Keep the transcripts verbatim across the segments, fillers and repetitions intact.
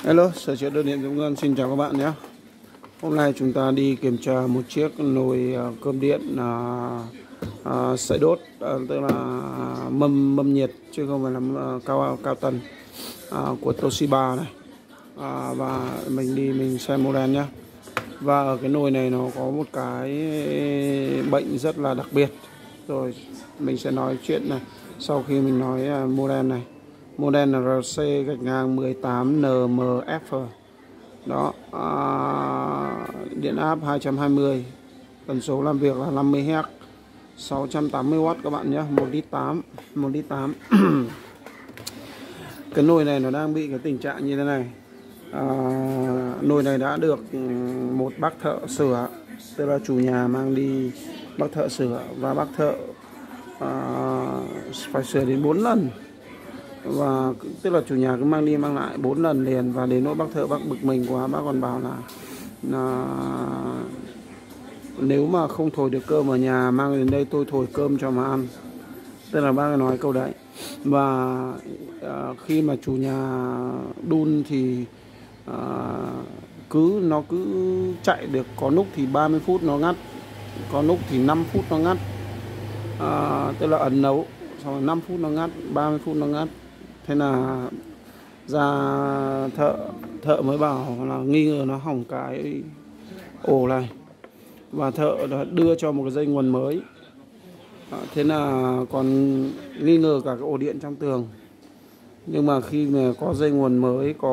Hello, sửa chữa đồ điện Dũng Ngân xin chào các bạn nhé. Hôm nay chúng ta đi kiểm tra một chiếc nồi uh, cơm điện uh, uh, sợi đốt, uh, tức là mâm mâm nhiệt chứ không phải là uh, cao cao tần uh, của Toshiba này. Uh, và mình đi mình xem model nhé. Và ở cái nồi này nó có một cái bệnh rất là đặc biệt. Rồi mình sẽ nói chuyện này sau khi mình nói uh, model này. Model là rờ xê gạch ngang mười tám N M F. Đó, à, điện áp hai trăm hai mươi, tần số làm việc là năm mươi héc, sáu trăm tám mươi oát các bạn nhé, một lít tám, một lít tám. Cái nồi này nó đang bị cái tình trạng như thế này. À, nồi này đã được một bác thợ sửa, tức là chủ nhà mang đi bác thợ sửa, và bác thợ à, phải sửa đến bốn lần. Và tức là chủ nhà cứ mang đi mang lại bốn lần liền, và đến nỗi bác thợ bác bực mình quá, bác còn bảo là, là nếu mà không thổi được cơm ở nhà mang đến đây tôi thổi cơm cho mà ăn, tức là bác nói câu đấy. Và à, khi mà chủ nhà đun thì à, cứ nó cứ chạy được, có lúc thì ba mươi phút nó ngắt, có lúc thì năm phút nó ngắt, à, tức là ấn nấu xong rồi năm phút nó ngắt, ba mươi phút nó ngắt. Thế là ra thợ thợ mới bảo là nghi ngờ nó hỏng cái ổ này, và thợ đã đưa cho một cái dây nguồn mới. Thế là còn nghi ngờ cả cái ổ điện trong tường. Nhưng mà khi mà có dây nguồn mới, có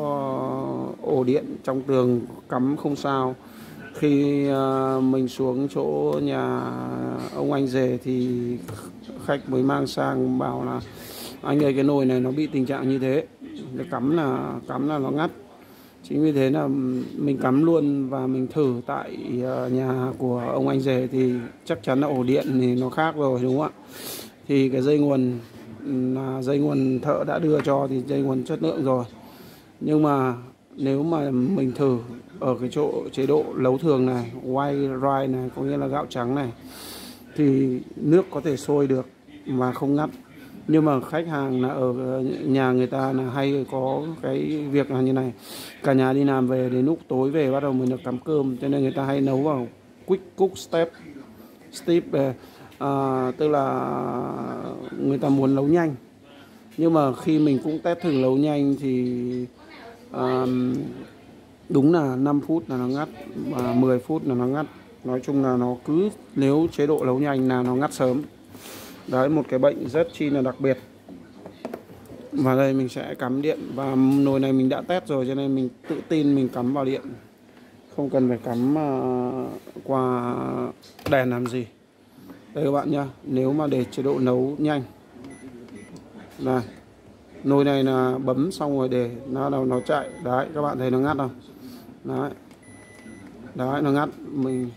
ổ điện trong tường cắm không sao. Khi mình xuống chỗ nhà ông anh rể thì khách mới mang sang bảo là anh ơi, cái nồi này nó bị tình trạng như thế, để cắm là cắm là nó ngắt. Chính vì thế là mình cắm luôn và mình thử tại nhà của ông anh rể thì chắc chắn là ổ điện thì nó khác rồi, đúng không ạ? Thì cái dây nguồn là dây nguồn thợ đã đưa cho thì dây nguồn chất lượng rồi. Nhưng mà nếu mà mình thử ở cái chỗ chế độ nấu thường này, white rice này, có nghĩa là gạo trắng này, thì nước có thể sôi được mà không ngắt. Nhưng mà khách hàng là ở nhà người ta là hay có cái việc là như này, cả nhà đi làm về đến lúc tối về bắt đầu mình được cắm cơm, cho nên người ta hay nấu vào quick cook step step à, tức là người ta muốn nấu nhanh. Nhưng mà khi mình cũng test thử nấu nhanh thì à, đúng là năm phút là nó ngắt và mười phút là nó ngắt. Nói chung là nó cứ, nếu chế độ nấu nhanh là nó ngắt sớm. Đấy, một cái bệnh rất chi là đặc biệt. Và đây mình sẽ cắm điện, và nồi này mình đã test rồi cho nên mình tự tin mình cắm vào điện, không cần phải cắm uh, qua đèn làm gì. Đây các bạn nhá, nếu mà để chế độ nấu nhanh này, nồi này là bấm xong rồi để nó nó chạy, đấy các bạn thấy nó ngắt không? Đấy, đấy nó ngắt. Mình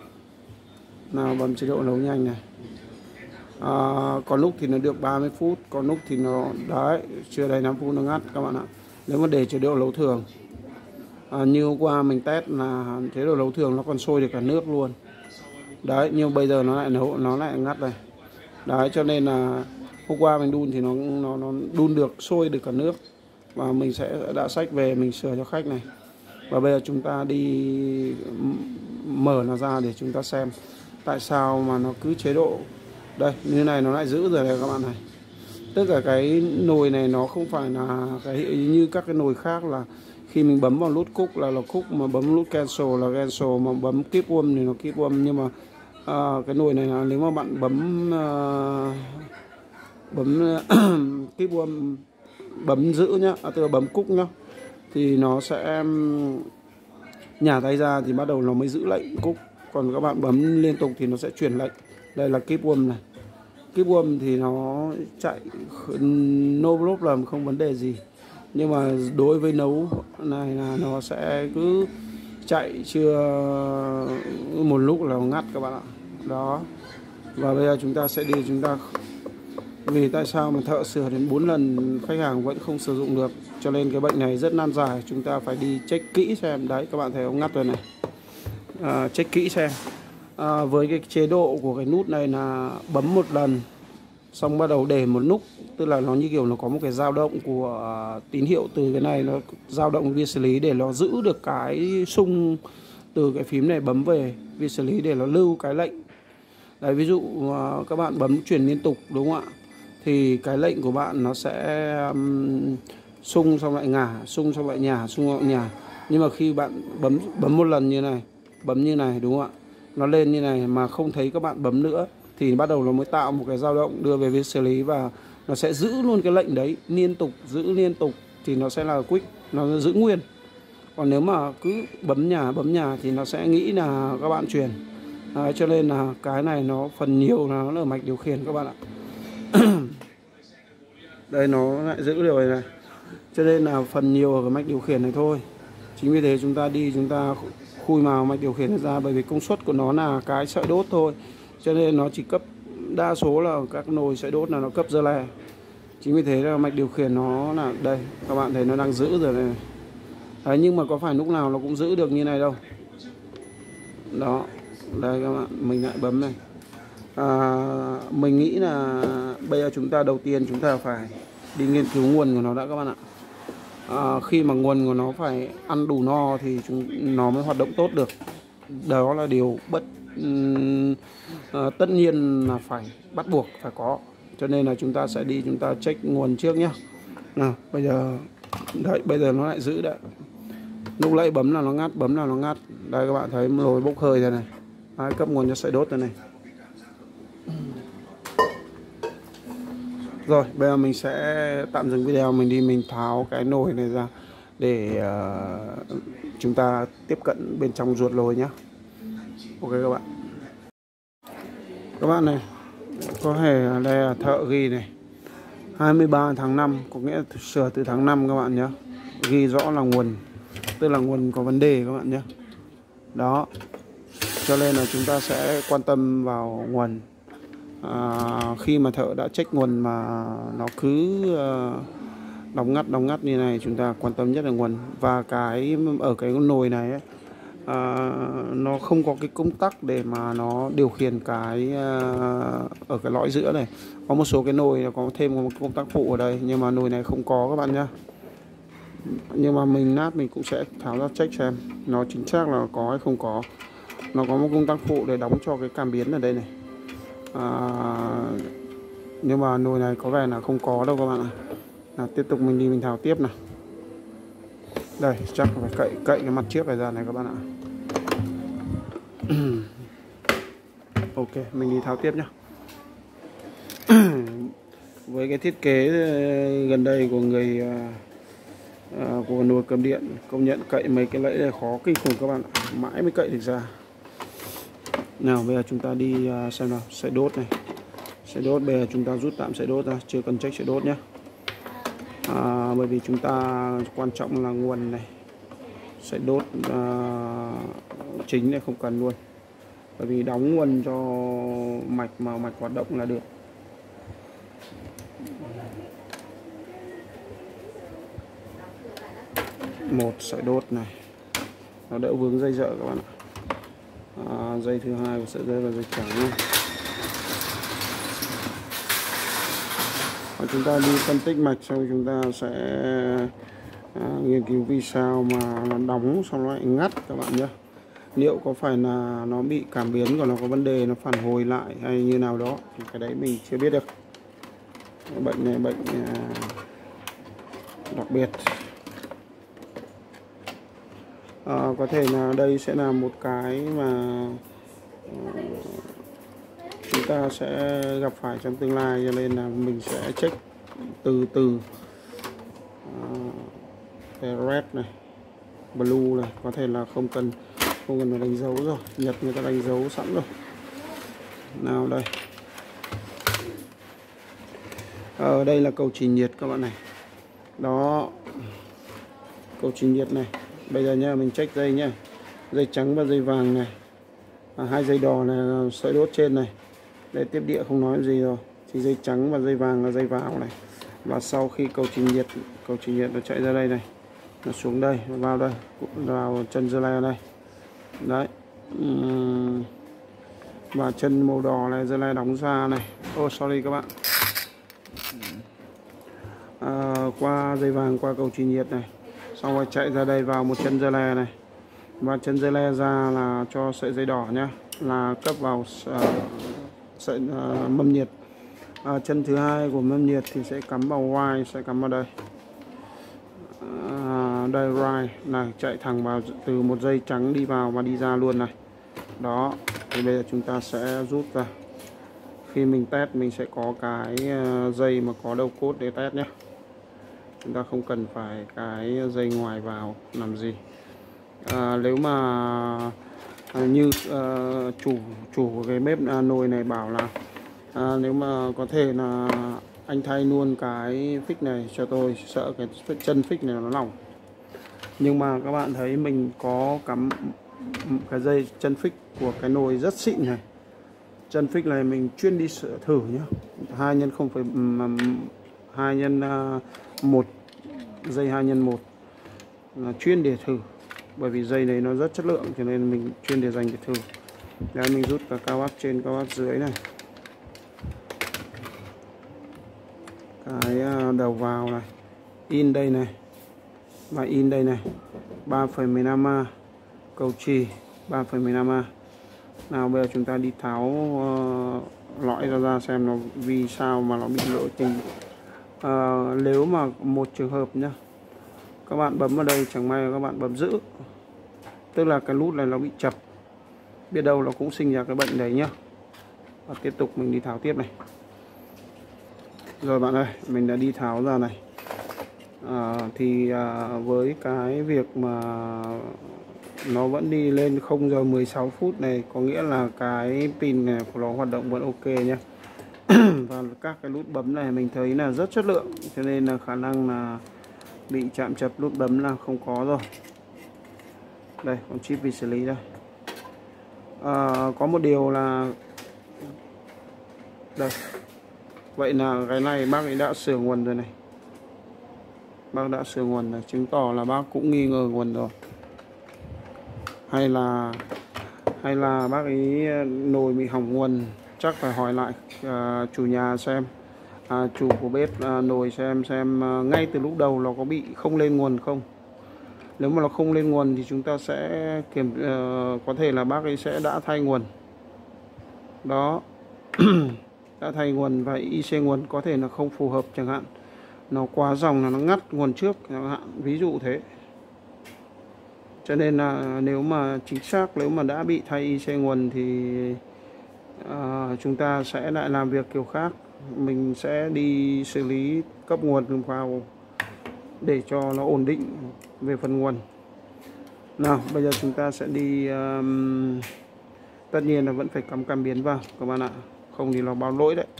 nào bấm chế độ nấu nhanh này. À, có lúc thì nó được ba mươi phút, có lúc thì nó đấy chưa đầy năm phút nó ngắt các bạn ạ. Nếu mà để chế độ nấu thường, à, như hôm qua mình test là chế độ nấu thường nó còn sôi được cả nước luôn. Đấy, nhưng bây giờ nó lại nấu nó lại ngắt này. Đấy, cho nên là hôm qua mình đun thì nó nó nó đun được, sôi được cả nước. Và mình sẽ đã xách về mình sửa cho khách này. Và bây giờ chúng ta đi mở nó ra để chúng ta xem tại sao mà nó cứ chế độ. Đây, như này nó lại giữ rồi này các bạn này. Tất cả cái nồi này nó không phải là cái như các cái nồi khác là khi mình bấm vào nút cook là nó cook, mà bấm nút cancel là cancel, mà bấm keep warm thì nó keep warm. Nhưng mà à, cái nồi này là nếu mà bạn bấm uh, bấm keep warm, bấm giữ nhá, à, tức là bấm cook nhá, thì nó sẽ nhả tay ra thì bắt đầu nó mới giữ lệnh cook. Còn các bạn bấm liên tục thì nó sẽ chuyển lệnh. Đây là keep warm này. Keep warm thì nó chạy no problem, không vấn đề gì. Nhưng mà đối với nấu này là nó sẽ cứ chạy chưa một lúc là nó ngắt các bạn ạ. Đó. Và bây giờ chúng ta sẽ đi, chúng ta vì tại sao mà thợ sửa đến bốn lần khách hàng vẫn không sử dụng được, cho nên cái bệnh này rất nan giải. Chúng ta phải đi check kỹ xem. Đấy, các bạn thấy ông ngắt rồi này. À, check kỹ xem. À, với cái chế độ của cái nút này là bấm một lần xong bắt đầu để một nút, tức là nó như kiểu nó có một cái dao động của tín hiệu từ cái này, nó dao động viên xử lý để nó giữ được cái xung từ cái phím này bấm về viên xử lý để nó lưu cái lệnh. Đấy, ví dụ uh, các bạn bấm chuyển liên tục đúng không ạ, thì cái lệnh của bạn nó sẽ um, xung xong lại ngả, xung xong lại nhả, xung lại nhả. Nhưng mà khi bạn bấm bấm một lần như này, bấm như này đúng không ạ, nó lên như này mà không thấy các bạn bấm nữa thì bắt đầu nó mới tạo một cái dao động đưa về viên xử lý, và nó sẽ giữ luôn cái lệnh đấy liên tục, giữ liên tục thì nó sẽ là quick, nó giữ nguyên. Còn nếu mà cứ bấm nhà bấm nhà thì nó sẽ nghĩ là các bạn chuyển. Đấy, cho nên là cái này nó phần nhiều là nó ở mạch điều khiển các bạn ạ. Đây nó lại giữ điều này này, cho nên là phần nhiều ở cái mạch điều khiển này thôi. Chính vì thế chúng ta đi chúng ta khui màu mạch điều khiển này ra, bởi vì công suất của nó là cái sợi đốt thôi, cho nên nó chỉ cấp, đa số là các nồi sợi đốt là nó cấp dơ le. Chính vì thế là mạch điều khiển nó là đây, các bạn thấy nó đang giữ rồi này. Đấy, nhưng mà có phải lúc nào nó cũng giữ được như này đâu. Đó, đây các bạn, mình lại bấm này. À, mình nghĩ là bây giờ chúng ta đầu tiên chúng ta phải đi nghiên cứu nguồn của nó đã các bạn ạ. À, khi mà nguồn của nó phải ăn đủ no thì chúng nó mới hoạt động tốt được. Đó là điều bất uh, tất nhiên là phải bắt buộc phải có. Cho nên là chúng ta sẽ đi chúng ta check nguồn trước nhé. Nào, bây giờ đấy, bây giờ nó lại giữ đấy. Lúc nãy bấm là nó ngắt, bấm là nó ngắt. Đây các bạn thấy nồi bốc hơi rồi này. Đấy, cấp nguồn cho sợi đốt rồi này. Rồi, bây giờ mình sẽ tạm dừng video, mình đi mình tháo cái nồi này ra để uh, chúng ta tiếp cận bên trong ruột nồi nhé. Ok các bạn. Các bạn này, có thể đây là thợ ghi này, hai mươi ba tháng năm, có nghĩa là sửa từ tháng năm các bạn nhé. Ghi rõ là nguồn, tức là nguồn có vấn đề các bạn nhé. Đó, cho nên là chúng ta sẽ quan tâm vào nguồn. À, khi mà thợ đã check nguồn mà nó cứ uh, đóng ngắt đóng ngắt như này, chúng ta quan tâm nhất là nguồn. Và cái ở cái nồi này ấy, uh, nó không có cái công tắc để mà nó điều khiển cái uh, ở cái lõi giữa này. Có một số cái nồi có thêm một công tắc phụ ở đây, nhưng mà nồi này không có các bạn nhá. Nhưng mà mình nát mình cũng sẽ tháo ra check xem nó chính xác là có hay không có. Nó có một công tắc phụ để đóng cho cái cảm biến ở đây này. À, nhưng mà nồi này có vẻ là không có đâu các bạn ạ. Nào, tiếp tục mình đi mình tháo tiếp nào. Đây, chắc phải cậy cậy cái mặt trước này ra này các bạn ạ. Ok, mình đi tháo tiếp nhá. Với cái thiết kế gần đây của người uh, của nồi cơm điện, công nhận cậy mấy cái lẫy này khó kinh khủng các bạn ạ. Mãi mới cậy được ra. Nào, bây giờ chúng ta đi uh, xem nào, sợi đốt này. Sợi đốt bây giờ chúng ta rút tạm sợi đốt ra, chưa cần check sợi đốt nhé. À, bởi vì chúng ta quan trọng là nguồn này. Sợi đốt uh, chính này không cần luôn, bởi vì đóng nguồn cho mạch mà mạch hoạt động là được. Một sợi đốt này, nó đỡ vướng dây dợ các bạn ạ. À, dây thứ hai của sợi dây là dây trắng này. Và chúng ta đi phân tích mạch xong chúng ta sẽ à, nghiên cứu vì sao mà nó đóng xong lại ngắt các bạn nhé. Liệu có phải là nó bị cảm biến của nó có vấn đề, nó phản hồi lại hay như nào đó thì cái đấy mình chưa biết được. Bệnh này bệnh à, đặc biệt. À, có thể là đây sẽ là một cái mà uh, chúng ta sẽ gặp phải trong tương lai, cho nên là mình sẽ check từ từ. Uh, cái red này, blue này, có thể là không cần không cần phải đánh dấu rồi, Nhật người ta đánh dấu sẵn rồi. Nào đây, ở đây là cầu trì nhiệt các bạn này. Đó, cầu trì nhiệt này. Bây giờ nha, mình check dây nhá, dây trắng và dây vàng này, à, hai dây đỏ này, sợi đốt trên này. Đây tiếp địa không nói gì rồi, thì dây trắng và dây vàng là dây vào này. Và sau khi cầu trì nhiệt, cầu trì nhiệt nó chạy ra đây này, nó xuống đây, nó vào đây, vào chân dơ le đây. Đấy. Uhm. Và chân màu đỏ này dơ le đóng ra này. Oh sorry các bạn. à, qua dây vàng, qua cầu truyền nhiệt này, xong rồi chạy ra đây vào một chân dơ le này, và chân dơ le ra là cho sợi dây đỏ nhá, là cấp vào uh, sợi uh, mâm nhiệt. À, chân thứ hai của mâm nhiệt thì sẽ cắm vào Y, sẽ cắm vào đây. À, đây right này, chạy thẳng vào từ một dây trắng đi vào và đi ra luôn này. Đó, thì bây giờ chúng ta sẽ rút ra. Khi mình test mình sẽ có cái dây mà có đầu cốt để test nhé. Chúng ta không cần phải cái dây ngoài vào làm gì. À, nếu mà như uh, chủ chủ của cái bếp uh, nồi này bảo là à, nếu mà có thể là anh thay luôn cái phích này cho tôi, sợ cái chân phích này nó lỏng. Nhưng mà các bạn thấy mình có cắm cái dây chân phích của cái nồi rất xịn này. Chân phích này mình chuyên đi sửa thử nhá, hai nhân không phải hai nhân một, dây hai nhân một là chuyên để thử, bởi vì dây này nó rất chất lượng cho nên mình chuyên để dành để thử. Đấy, mình rút cả cao áp trên cao áp dưới này, cái đầu vào này, in đây này và in đây này, ba phẩy mười lăm A, cầu chì ba phẩy mười lăm A. Nào bây giờ chúng ta đi tháo uh, lõi ra ra xem nó vì sao mà nó bị lỗi tình. Uh, nếu mà một trường hợp nhá, các bạn bấm vào đây chẳng may các bạn bấm giữ, tức là cái nút này nó bị chập, biết đâu nó cũng sinh ra cái bệnh đấy nhá. Và tiếp tục mình đi tháo tiếp này. Rồi bạn ơi, mình đã đi tháo ra này. À, thì à, với cái việc mà nó vẫn đi lên không giờ mười sáu phút này, có nghĩa là cái pin này của nó hoạt động vẫn ok nhé. Và các cái nút bấm này mình thấy là rất chất lượng, cho nên là khả năng là bị chạm chập nút bấm là không có rồi. Đây, con chip vi xử lý đây. À, có một điều là đây, vậy là cái này bác ấy đã sửa nguồn rồi này, bác đã sửa nguồn rồi, chứng tỏ là bác cũng nghi ngờ nguồn rồi, hay là hay là bác ấy nồi bị hỏng nguồn. Chắc phải hỏi lại uh, chủ nhà xem, uh, chủ của bếp uh, nồi xem xem uh, ngay từ lúc đầu nó có bị không lên nguồn không. Nếu mà nó không lên nguồn thì chúng ta sẽ kiểm uh, có thể là bác ấy sẽ đã thay nguồn đó. Đã thay nguồn và i xê nguồn có thể là không phù hợp chẳng hạn, nó quá dòng là nó ngắt nguồn trước chẳng hạn, ví dụ thế. Cho nên là nếu mà chính xác, nếu mà đã bị thay i xê nguồn thì uh, chúng ta sẽ lại làm việc kiểu khác. Mình sẽ đi xử lý cấp nguồn vào để cho nó ổn định về phần nguồn. Nào bây giờ chúng ta sẽ đi um, tất nhiên là vẫn phải cắm cảm biến vào các bạn ạ, không thì nó báo lỗi đấy.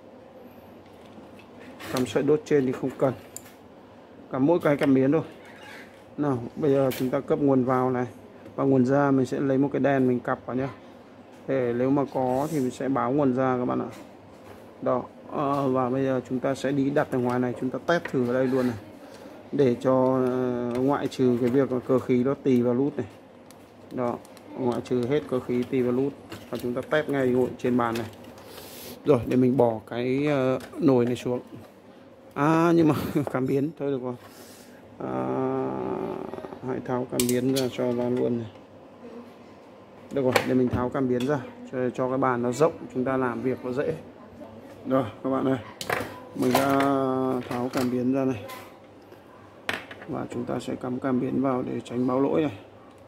Cắm sợi đốt trên thì không cần, cắm mỗi cái cảm biến thôi. Nào bây giờ chúng ta cấp nguồn vào này, và nguồn ra mình sẽ lấy một cái đèn mình cặp vào nhé, để nếu mà có thì mình sẽ báo nguồn ra các bạn ạ. Đó, à, và bây giờ chúng ta sẽ đi đặt ở ngoài này, chúng ta test thử ở đây luôn này, để cho uh, ngoại trừ cái việc cơ khí nó tì vào nút này. Đó, ngoại trừ hết cơ khí tì vào nút, và chúng ta test ngay ngồi trên bàn này. Rồi để mình bỏ cái uh, nồi này xuống. À nhưng mà cảm biến thôi được rồi. À, hãy tháo cảm biến ra cho ra luôn này. Được rồi, để mình tháo cảm biến ra cho, cho cái bàn nó rộng, chúng ta làm việc nó dễ. Rồi các bạn ơi, mình đã tháo cảm biến ra này, và chúng ta sẽ cắm cảm biến vào để tránh báo lỗi này,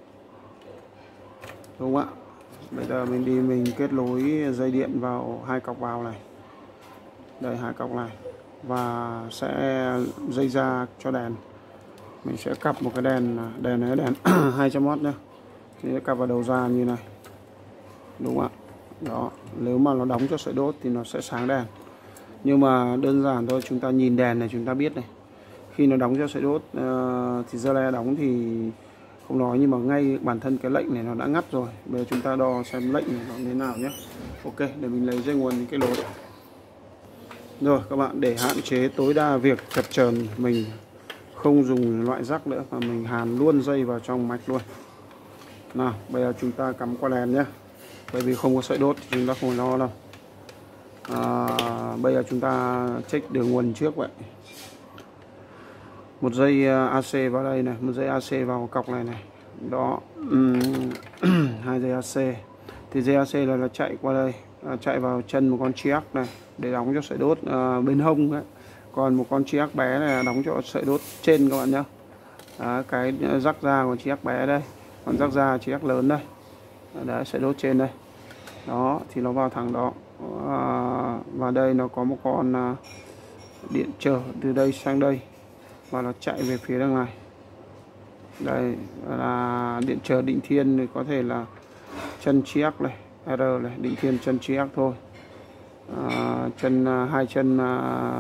đúng không ạ? Bây giờ mình đi mình kết nối dây điện vào hai cọc vào này, đây hai cọc này, và sẽ dây ra cho đèn. Mình sẽ cặp một cái đèn, đèn này đèn hai trăm oát nhá, thì sẽ cặp vào đầu ra như này, đúng không ạ? Đó, nếu mà nó đóng cho sợi đốt thì nó sẽ sáng đèn, nhưng mà đơn giản thôi, chúng ta nhìn đèn này chúng ta biết này, khi nó đóng cho sợi đốt uh, thì dơ le đóng thì không nói, nhưng mà ngay bản thân cái lệnh này nó đã ngắt rồi. Bây giờ chúng ta đo xem lệnh này nó thế nào nhé. Ok, để mình lấy dây nguồn cái lỗ. Rồi các bạn, để hạn chế tối đa việc chập chờn, mình không dùng loại rắc nữa mà mình hàn luôn dây vào trong mạch luôn. Nào bây giờ chúng ta cắm qua đèn nhé, bởi vì không có sợi đốt thì chúng ta không phải lo đâu. À, bây giờ chúng ta check đường nguồn trước vậy. một dây a xê vào đây này, một dây a xê vào cọc này này, đó. Uhm, hai dây a xê. Thì dây a xê là, là chạy qua đây, à, chạy vào chân một con chiếc này để đóng cho sợi đốt à, bên hông đấy. Còn một con chiếc bé này là đóng cho sợi đốt trên các bạn nhé. Đó, cái rắc ra của chiếc bé đây, còn rắc ra chiếc lớn đây. Đấy, sợi đốt trên đây. Đó, thì nó vào thẳng đó. À, và đây nó có một con à, điện trở từ đây sang đây và nó chạy về phía đằng này. Đây là điện trở định thiên, thì có thể là chân chiếc này, R này, định thiên chân chiếc thôi. À, chân hai chân à,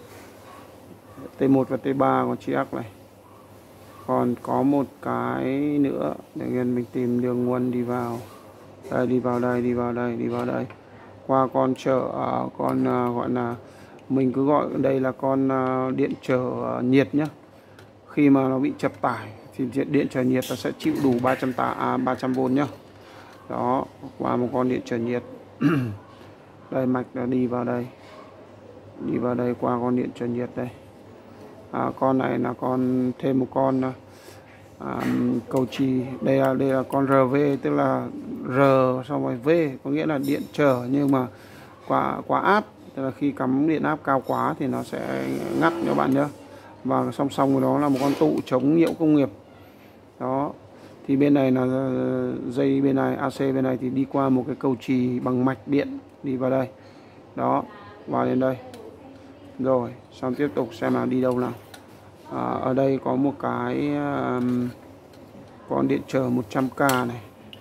T một và T ba của chiếc này. Còn có một cái nữa để mình tìm đường nguồn đi vào. Đây, đi vào đây, đi vào đây, đi vào đây. Qua con trở uh, con uh, gọi là, mình cứ gọi đây là con uh, điện trở uh, nhiệt nhé. Khi mà nó bị chập tải thì điện trở nhiệt nó sẽ chịu đủ ba trăm à, ba trăm vôn nhá. Đó, qua một con điện trở nhiệt. Đây, mạch nó đi vào đây. Đi vào đây qua con điện trở nhiệt đây. À, con này là con thêm một con à, cầu trì. Đây là đây là con rờ vê, tức là R xong rồi V, có nghĩa là điện trở nhưng mà quá quá áp, tức là khi cắm điện áp cao quá thì nó sẽ ngắt các bạn nhé. Và song song với đó là một con tụ chống nhiễu công nghiệp. Đó, thì bên này là dây bên này, a xê bên này thì đi qua một cái cầu trì bằng mạch điện đi vào đây. Đó, vào đến đây. Rồi, xong tiếp tục xem là đi đâu nào. À, ở đây có một cái um, con điện trở một trăm k này.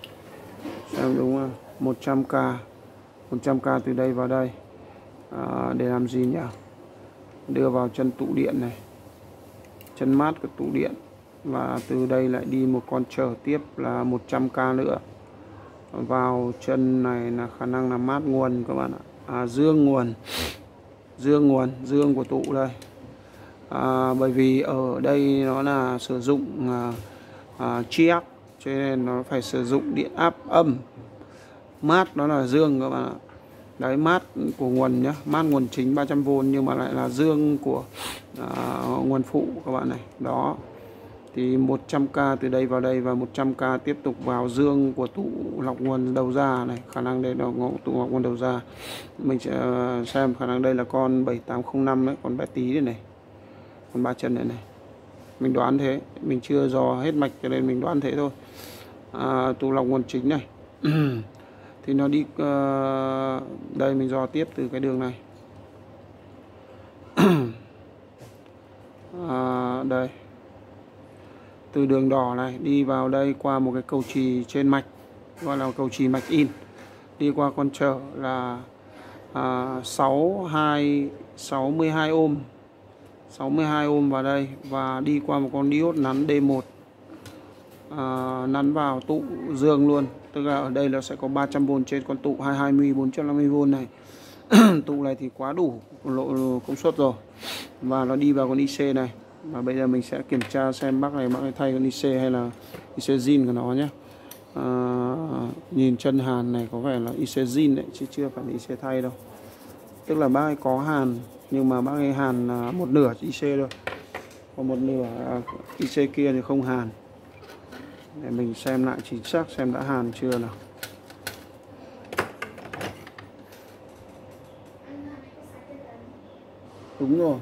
Xem đúng không? một trăm k. một trăm k từ đây vào đây. À, để làm gì nhỉ? Đưa vào chân tụ điện này. Chân mát của tụ điện. Và từ đây lại đi một con trở tiếp là một trăm k nữa. Vào chân này là khả năng là mát nguồn các bạn ạ. À, dương nguồn. Dương nguồn, dương của tụ đây. À, bởi vì ở đây nó là sử dụng à, à, chiếc, cho nên nó phải sử dụng điện áp âm. Mát nó là dương các bạn ạ. Đấy, mát của nguồn nhá, mát nguồn chính ba trăm vôn nhưng mà lại là dương của à, nguồn phụ các bạn này. Đó. Thì một trăm k từ đây vào đây và một trăm k tiếp tục vào dương của tụ lọc nguồn đầu ra này, khả năng đây là tụ lọc nguồn đầu ra. Mình sẽ xem khả năng đây là con bảy tám không năm đấy, con bé tí đây này. Con ba chân này này. Mình đoán thế, mình chưa dò hết mạch cho nên mình đoán thế thôi. À, tụ lọc nguồn chính này. Thì nó đi uh, đây mình dò tiếp từ cái đường này. À, đây. Từ đường đỏ này đi vào đây qua một cái cầu trì trên mạch, gọi là cầu trì mạch in, đi qua con trở là à, sáu hai sáu mươi hai ohm, sáu mươi hai ohm vào đây và đi qua một con diode nắn D một à, nắn vào tụ dương luôn, tức là ở đây nó sẽ có ba trăm vôn trên con tụ hai hai mươi bốn trăm năm mươi vôn này. Tụ này thì quá đủ lộ công suất rồi và nó đi vào con i xê này. Và bây giờ mình sẽ kiểm tra xem bác này bác này thay con i xê hay là i xê zin của nó nhé. À, nhìn chân hàn này có vẻ là i xê zin đấy chứ chưa phải là i xê thay đâu. Tức là bác ấy có hàn nhưng mà bác ấy hàn một nửa i xê thôi, còn một nửa i xê kia thì không hàn. Để mình xem lại chính xác xem đã hàn chưa nào. Đúng rồi,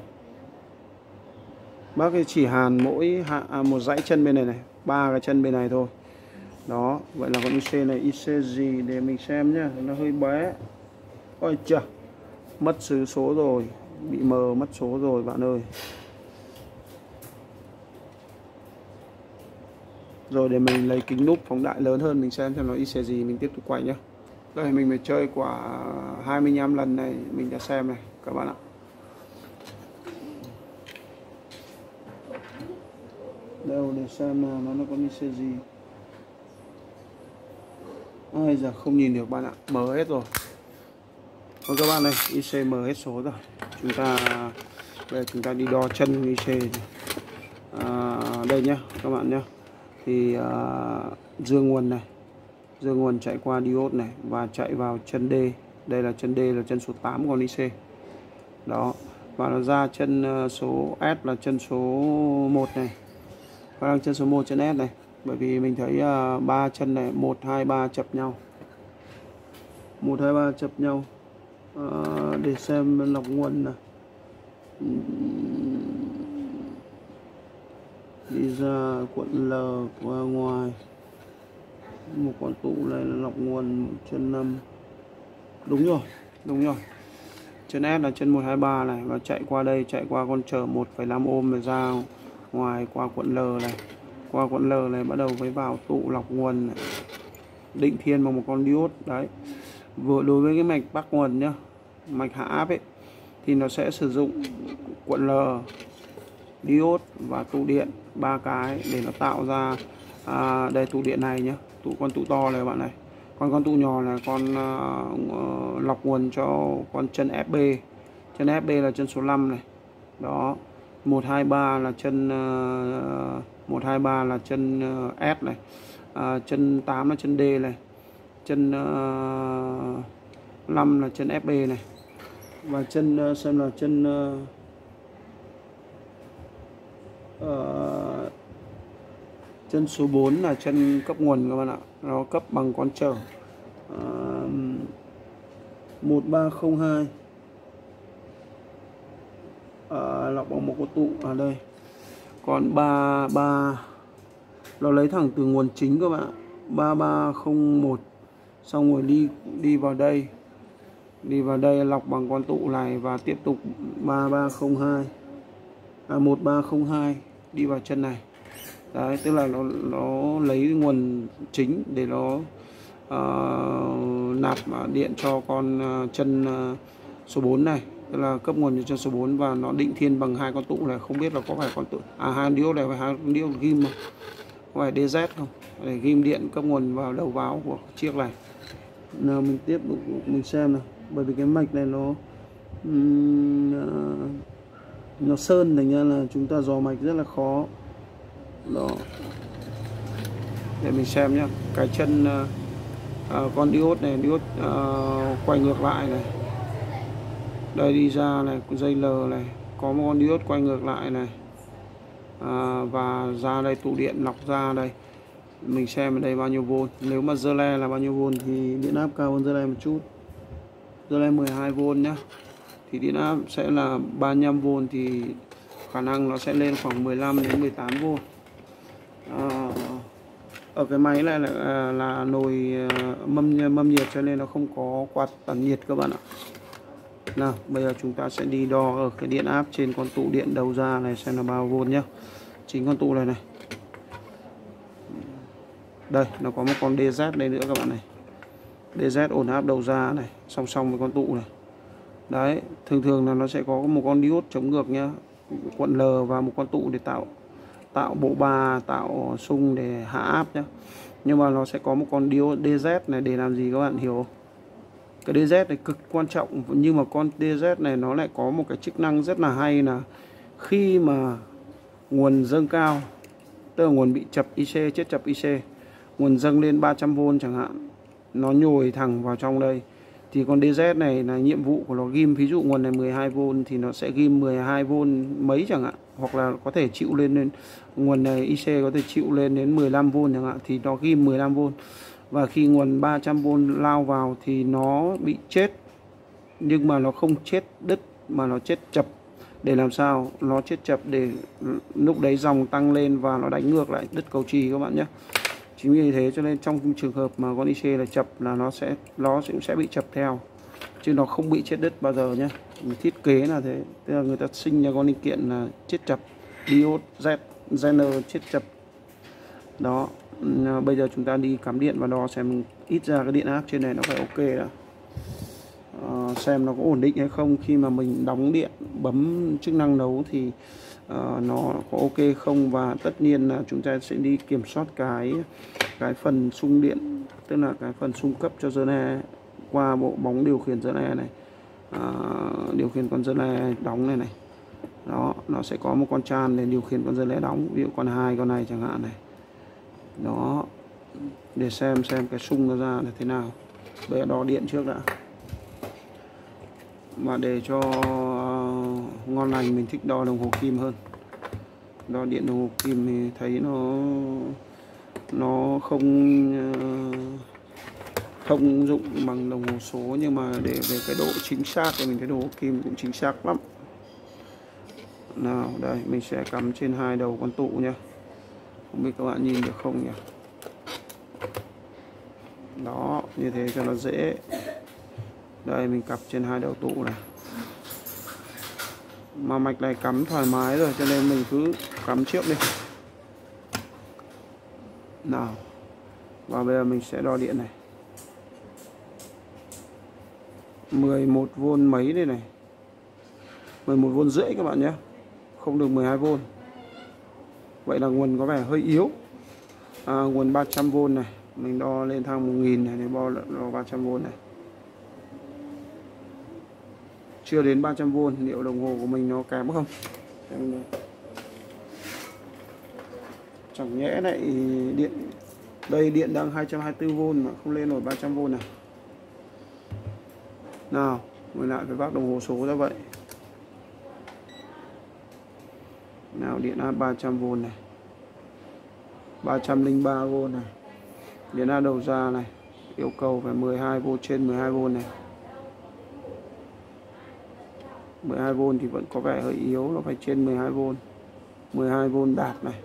bác ấy chỉ hàn mỗi hạ, à, một dãy chân bên này này, ba cái chân bên này thôi. Đó, vậy là con i xê này i xê gì để mình xem nhá, nó hơi bé. Ôi chà, mất số số rồi, bị mờ mất số rồi bạn ơi. Rồi để mình lấy kính lúp phóng đại lớn hơn mình xem xem nó i xê gì, mình tiếp tục quay nhá. Đây mình phải chơi quả hai mươi lăm lần này mình đã xem này các bạn ạ. Đâu để xem nào nó nó có i xê gì. Ai giờ không nhìn được bạn ạ, mờ hết rồi. Thôi các bạn ơi, i xê mờ hết số rồi. Chúng ta bây giờ chúng ta đi đo chân i xê. À, đây nhá các bạn nhá. Thì à, dương nguồn này, dương nguồn chạy qua diode này và chạy vào chân D. Đây là chân D là chân số tám của con i xê. Đó. Và và nó ra chân số S là chân số một này, khả năng chân số một chân S này, bởi vì mình thấy ba uh, chân này một hai ba chập nhau, một hai ba chập nhau. Uh, để xem lọc nguồn này, đi ra cuộn L qua ngoài, một con tụ này là lọc nguồn chân năm, đúng rồi, đúng rồi. Chân S là chân một hai ba này, và chạy qua đây, chạy qua con chở một phẩy năm ôm rồi ra ngoài qua cuộn L này, qua cuộn L này bắt đầu với vào tụ lọc nguồn này, định thiên bằng một con diode đấy. Vừa đối với cái mạch bắc nguồn nhá, mạch hạ áp ấy, thì nó sẽ sử dụng cuộn L, diode và tụ điện ba cái để nó tạo ra à, đây tụ điện này nhá, tụ con tụ to này bạn này, còn con tụ nhỏ là con uh, lọc nguồn cho con chân ép bê, chân ép bê là chân số năm này, đó. Một hai ba là chân uh, một hai ba là chân uh, S này, uh, chân tám là chân D này, chân uh, năm là chân ép bê này, và chân uh, xem là chân uh, uh, chân số bốn là chân cấp nguồn các bạn ạ, nó cấp bằng con chở uh, một ba không hai, uh, lọc bằng một con tụ ở đây. Còn ba ba nó lấy thẳng từ nguồn chính các bạn ạ, ba ba không một, xong rồi đi đi vào đây, đi vào đây lọc bằng con tụ này và tiếp tục ba ba không hai, à, một ba không hai đi vào chân này. Đấy, tức là nó nó lấy nguồn chính để nó uh, nạp điện cho con uh, chân uh, số bốn này, tức là cấp nguồn cho chân số bốn, và nó định thiên bằng hai con tụ này, không biết là có phải con tụ à hai diode này, phải hai diode ghim không, có phải đê dét không, để ghim điện cấp nguồn vào đầu báo của chiếc này. Nào mình tiếp tục mình xem nào, bởi vì cái mạch này nó um, uh, nó sơn, thành ra là chúng ta dò mạch rất là khó. Đó, để mình xem nhé, cái chân uh, uh, con diode này, diode uh, quay ngược lại này, đây đi ra này, dây L này, có một con diode quay ngược lại này, uh, và ra đây tụ điện lọc ra đây, mình xem ở đây bao nhiêu vôn. Nếu mà dơ le là bao nhiêu vôn thì điện áp cao hơn dơ le một chút, dơ le mười hai vôn nhá, thì điện áp sẽ là ba mươi lăm vôn, thì khả năng nó sẽ lên khoảng mười lăm đến mười tám vôn. À, ở cái máy này là, là, là nồi mâm mâm nhiệt, cho nên nó không có quạt tản nhiệt các bạn ạ. Nào bây giờ chúng ta sẽ đi đo ở cái điện áp trên con tụ điện đầu ra này xem là bao vôn nhá. Chính con tụ này này, đây nó có một con đê dét đây nữa các bạn này, đê dét ổn áp đầu ra này, song song với con tụ này. Đấy, thường thường là nó sẽ có một con diode chống ngược nhá, cuộn L và một con tụ để tạo tạo bộ ba, tạo xung để hạ áp nhá. Nhưng mà nó sẽ có một con diode đê dét này để làm gì các bạn hiểu không? Cái đê dét này cực quan trọng, nhưng mà con đê dét này nó lại có một cái chức năng rất là hay, là khi mà nguồn dâng cao, tức là nguồn bị chập i xê, chết chập i xê, nguồn dâng lên ba trăm vôn chẳng hạn, nó nhồi thẳng vào trong đây, thì con đê dét này là nhiệm vụ của nó ghim, ví dụ nguồn này mười hai vôn thì nó sẽ ghim mười hai vôn mấy chẳng hạn, hoặc là có thể chịu lên đến nguồn này i xê có thể chịu lên đến mười lăm vôn chẳng hạn, thì nó ghim mười lăm vôn. Và khi nguồn ba trăm vôn lao vào thì nó bị chết, nhưng mà nó không chết đứt mà nó chết chập. Để làm sao nó chết chập, để lúc đấy dòng tăng lên và nó đánh ngược lại đứt cầu trì các bạn nhé. Chính vì thế cho nên trong trường hợp mà con i xê là chập là nó sẽ nó cũng sẽ bị chập theo, chứ nó không bị chết đứt bao giờ nhé. Thiết kế là thế, tức là người ta sinh ra con linh kiện là chết chập, diode Z, Zener chết chập. Đó, bây giờ chúng ta đi cắm điện vào đo xem ít ra cái điện áp trên này nó phải ok đã. À, xem nó có ổn định hay không. Khi mà mình đóng điện, bấm chức năng nấu thì uh, nó có ok không. Và tất nhiên là chúng ta sẽ đi kiểm soát cái cái phần xung điện, tức là cái phần xung cấp cho dơ le qua bộ bóng điều khiển dơ le này, à, điều khiển con dơ le đóng này này. Đó, nó sẽ có một con tràn để điều khiển con dơ le đóng, ví dụ con hai con này chẳng hạn này. Đó, để xem xem cái xung nó ra là thế nào. Bây giờ đo điện trước đã. Mà để cho ngon lành, mình thích đo đồng hồ kim hơn. Đo điện đồng hồ kim thì thấy nó nó không thông dụng bằng đồng hồ số, nhưng mà để về cái độ chính xác thì mình thấy đồng hồ kim cũng chính xác lắm. Nào đây mình sẽ cắm trên hai đầu con tụ nha, không biết các bạn nhìn được không nhỉ. Đó, như thế cho nó dễ. Đây mình cắm trên hai đầu tụ này, mà mạch này cắm thoải mái rồi cho nên mình cứ cắm trước đi. Nào, và bây giờ mình sẽ đo điện này, mười một vôn mấy đây này, mười một vôn rưỡi các bạn nhé, không được mười hai vôn. Vậy là nguồn có vẻ hơi yếu. À, nguồn ba trăm vôn này, mình đo lên thang một nghìn này để đo, đo ba trăm vôn này. Chưa đến ba trăm vôn, liệu đồng hồ của mình nó kém không? Chẳng nhẽ lại điện, đây điện đang hai trăm hai mươi tư vôn mà không lên nổi ba trăm vôn này. Nào, mình lại phải vác đồng hồ số ra vậy. Nào, điện áp ba trăm vôn này, ba trăm lẻ ba vôn này. Điện áp đầu ra này, yêu cầu phải mười hai vôn, trên mười hai vôn này. mười hai vôn thì vẫn có vẻ hơi yếu, nó phải trên mười hai vôn. mười hai vôn đạt này.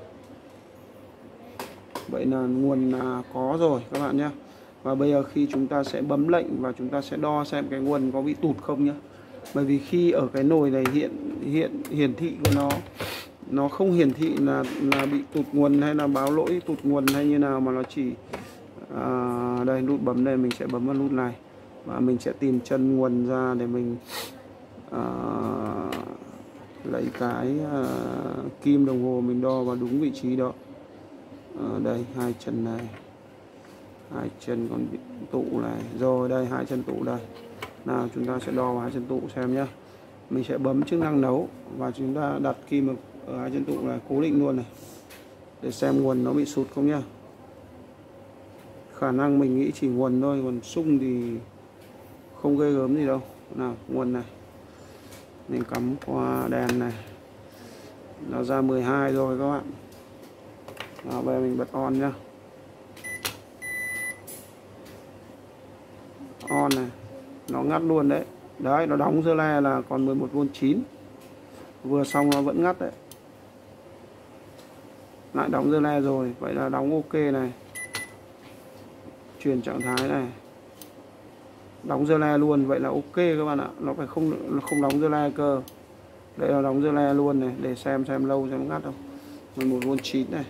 Vậy là nguồn là có rồi các bạn nhé. Và bây giờ khi chúng ta sẽ bấm lệnh và chúng ta sẽ đo xem cái nguồn có bị tụt không nhé. Bởi vì khi ở cái nồi này hiện hiện hiển thị của nó nó không hiển thị là là bị tụt nguồn hay là báo lỗi tụt nguồn hay như nào, mà nó chỉ à, đây nút bấm đây, mình sẽ bấm vào nút này và mình sẽ tìm chân nguồn ra để mình à, lấy cái à, kim đồng hồ mình đo vào đúng vị trí đó. Ở đây hai chân này, hai chân còn bị tụ này, rồi đây hai chân tụ đây. Nào chúng ta sẽ đo vào hai chân tụ xem nhé. Mình sẽ bấm chức năng nấu và chúng ta đặt kim ở hai chân tụ này cố định luôn này để xem nguồn nó bị sụt không nhá. Khả năng mình nghĩ chỉ nguồn thôi, còn sung thì không ghê gớm gì đâu. Nào nguồn này mình cắm qua đèn này, nó ra mười hai rồi các bạn. Nào, bây giờ mình bật on nhá. On này, nó ngắt luôn đấy. Đấy, nó đóng dơ le là còn mười một vôn chín. Vừa xong nó vẫn ngắt đấy. Lại đóng dơ le rồi, vậy là đóng ok này. Chuyển trạng thái này. Đóng dơ le luôn, vậy là ok các bạn ạ. Nó phải không nó không đóng dơ le cơ. Đây là đóng dơ le luôn này, để xem xem lâu xem ngắt không. mười một vôn chín này.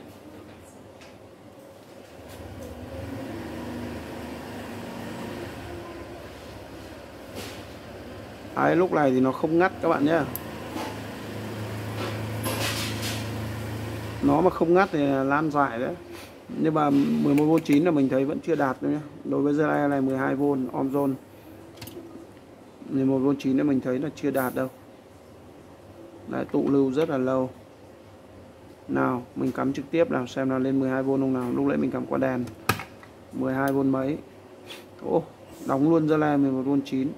Đấy, lúc này thì nó không ngắt các bạn nhé. Nó mà không ngắt thì là lan giải đấy. Nhưng mà mười một vôn chín là mình thấy vẫn chưa đạt nữa nhé. Đối với dơ le này mười hai vôn om zone, mười một vôn chín là mình thấy là chưa đạt đâu. Đấy, tụ lưu rất là lâu. Nào mình cắm trực tiếp nào xem là lên mười hai vôn không nào. Lúc nãy mình cắm qua đèn mười hai vôn mấy. Ô, đóng luôn dơ le mười một vôn chín.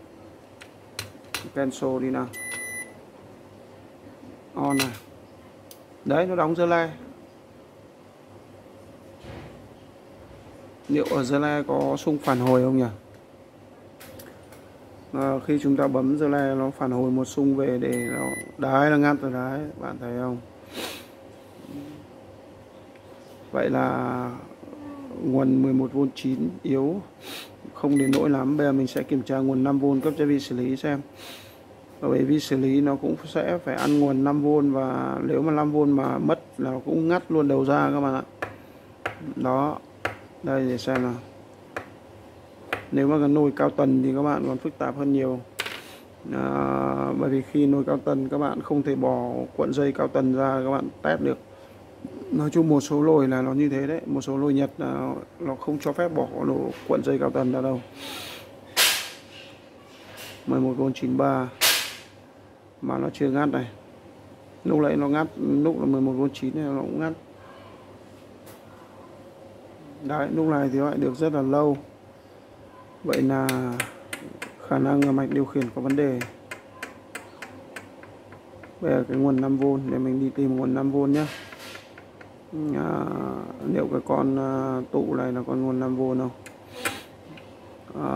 Cancel đi nào. On này. Đấy, nó đóng dơ le. Liệu ở dơ le có xung phản hồi không nhỉ? À, khi chúng ta bấm dơ le nó phản hồi một xung về để nó đấy là ngắt rồi đấy, bạn thấy không? Vậy là nguồn mười một vôn chín yếu, không đến nỗi lắm. Bây giờ mình sẽ kiểm tra nguồn năm vôn cấp cho vi xử lý xem. Bởi vì vi xử lý nó cũng sẽ phải ăn nguồn năm vôn, và nếu mà năm vôn mà mất là nó cũng ngắt luôn đầu ra các bạn ạ. Đó. Đây để xem nào. Nếu mà cái nồi cao tần thì các bạn còn phức tạp hơn nhiều. À, bởi vì khi nồi cao tần các bạn không thể bỏ cuộn dây cao tần ra các bạn test được. Nói chung một số nồi là nó như thế đấy. Một số nồi Nhật là nó không cho phép bỏ cuộn dây cao tần ra đâu. mười một vôn chín mươi ba mà nó chưa ngắt này. Lúc nãy nó ngắt, lúc là mười một vôn chín này nó cũng ngắt. Đấy, lúc này thì lại được rất là lâu. Vậy là khả năng là mạch điều khiển có vấn đề. Bây giờ cái nguồn năm vôn để mình đi tìm nguồn năm vôn nhé. À, liệu cái con à, tụ này là con nguồn năm vôn không? À,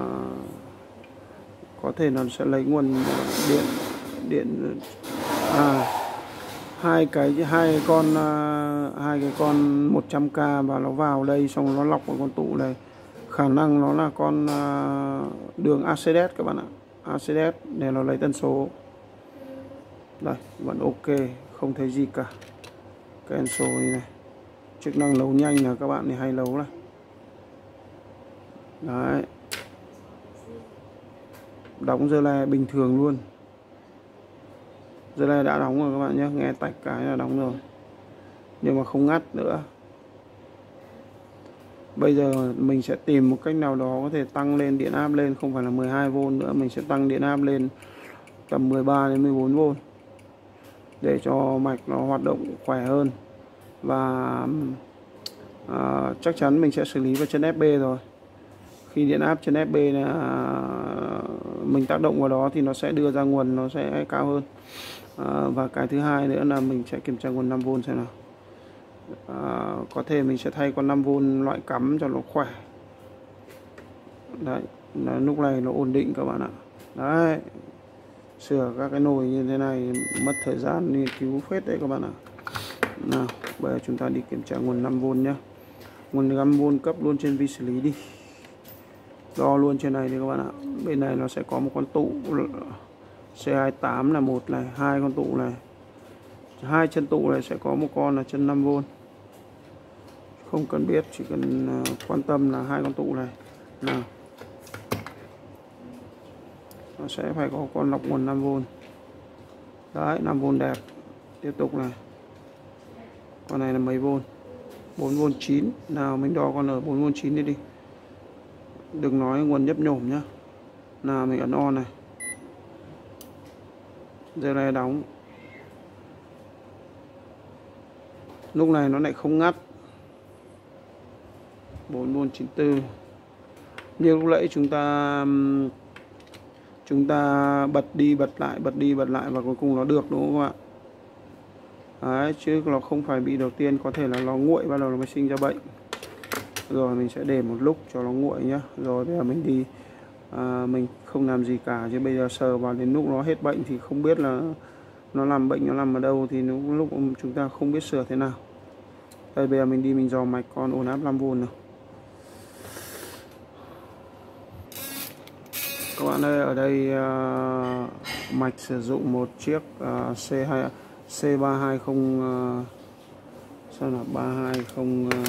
có thể nó sẽ lấy nguồn điện điện à, hai cái hai con à, hai cái con một trăm k và nó vào đây xong nó lọc vào con tụ này, khả năng nó là con à, đường a xê đê các bạn ạ, a xê đê để nó lấy tần số. Đây vẫn ok, không thấy gì cả. Cancel này, chức năng nấu nhanh là các bạn thì hay nấu này. Đấy, đóng dơ le bình thường luôn. Dơ le đã đóng rồi các bạn nhé, nghe tạch cái là đóng rồi, nhưng mà không ngắt nữa. Bây giờ mình sẽ tìm một cách nào đó có thể tăng lên điện áp lên, không phải là mười hai vôn nữa, mình sẽ tăng điện áp lên tầm mười ba đến mười bốn vôn để cho mạch nó hoạt động khỏe hơn. Và à, chắc chắn mình sẽ xử lý vào chân ép bê rồi. Khi điện áp chân ép bê là mình tác động vào đó thì nó sẽ đưa ra nguồn nó sẽ cao hơn. À, và cái thứ hai nữa là mình sẽ kiểm tra nguồn năm vôn xem nào. À, có thể mình sẽ thay con năm vôn loại cắm cho nó khỏe. Đấy, là lúc này nó ổn định các bạn ạ. Đấy, sửa các cái nồi như thế này mất thời gian nghiên cứu phết đấy các bạn ạ. Nào, bây giờ chúng ta đi kiểm tra nguồn năm vôn nhé. Nguồn năm vôn cấp luôn trên vi xử lý đi, đo luôn trên này đi các bạn ạ. Bên này nó sẽ có một con tụ C hai mươi tám là một này, hai con tụ này, hai chân tụ này sẽ có một con là chân năm vôn. Không cần biết, chỉ cần quan tâm là hai con tụ này. Nào, nó sẽ phải có con lọc nguồn năm vôn. Đấy, năm vôn đẹp. Tiếp tục này, con này là mấy vôn? bốn vôn chín. Nào mình đo con ở bốn vôn chín đi đi, đừng nói nguồn nhấp nhổm nhá. Nào mình ấn on này, giờ này đóng, lúc này nó lại không ngắt. Bốn vôn chín mươi tư. Như lúc nãy chúng ta chúng ta bật đi bật lại bật đi bật lại và cuối cùng nó được, đúng không các bạn? Đấy, chứ nó không phải bị đầu tiên, có thể là nó nguội bắt đầu nó mới sinh ra bệnh. Rồi mình sẽ để một lúc cho nó nguội nhá. Rồi bây giờ mình đi à, mình không làm gì cả, chứ bây giờ sờ vào đến lúc nó hết bệnh thì không biết là nó làm bệnh nó nằm ở đâu, thì lúc, lúc chúng ta không biết sửa thế nào. Đây bây giờ mình đi mình dò mạch con ổn áp năm vôn nào. Các bạn ơi, ở đây uh, mạch sử dụng một chiếc uh, C hai C ba hai không uh, sao là ba hai không uh,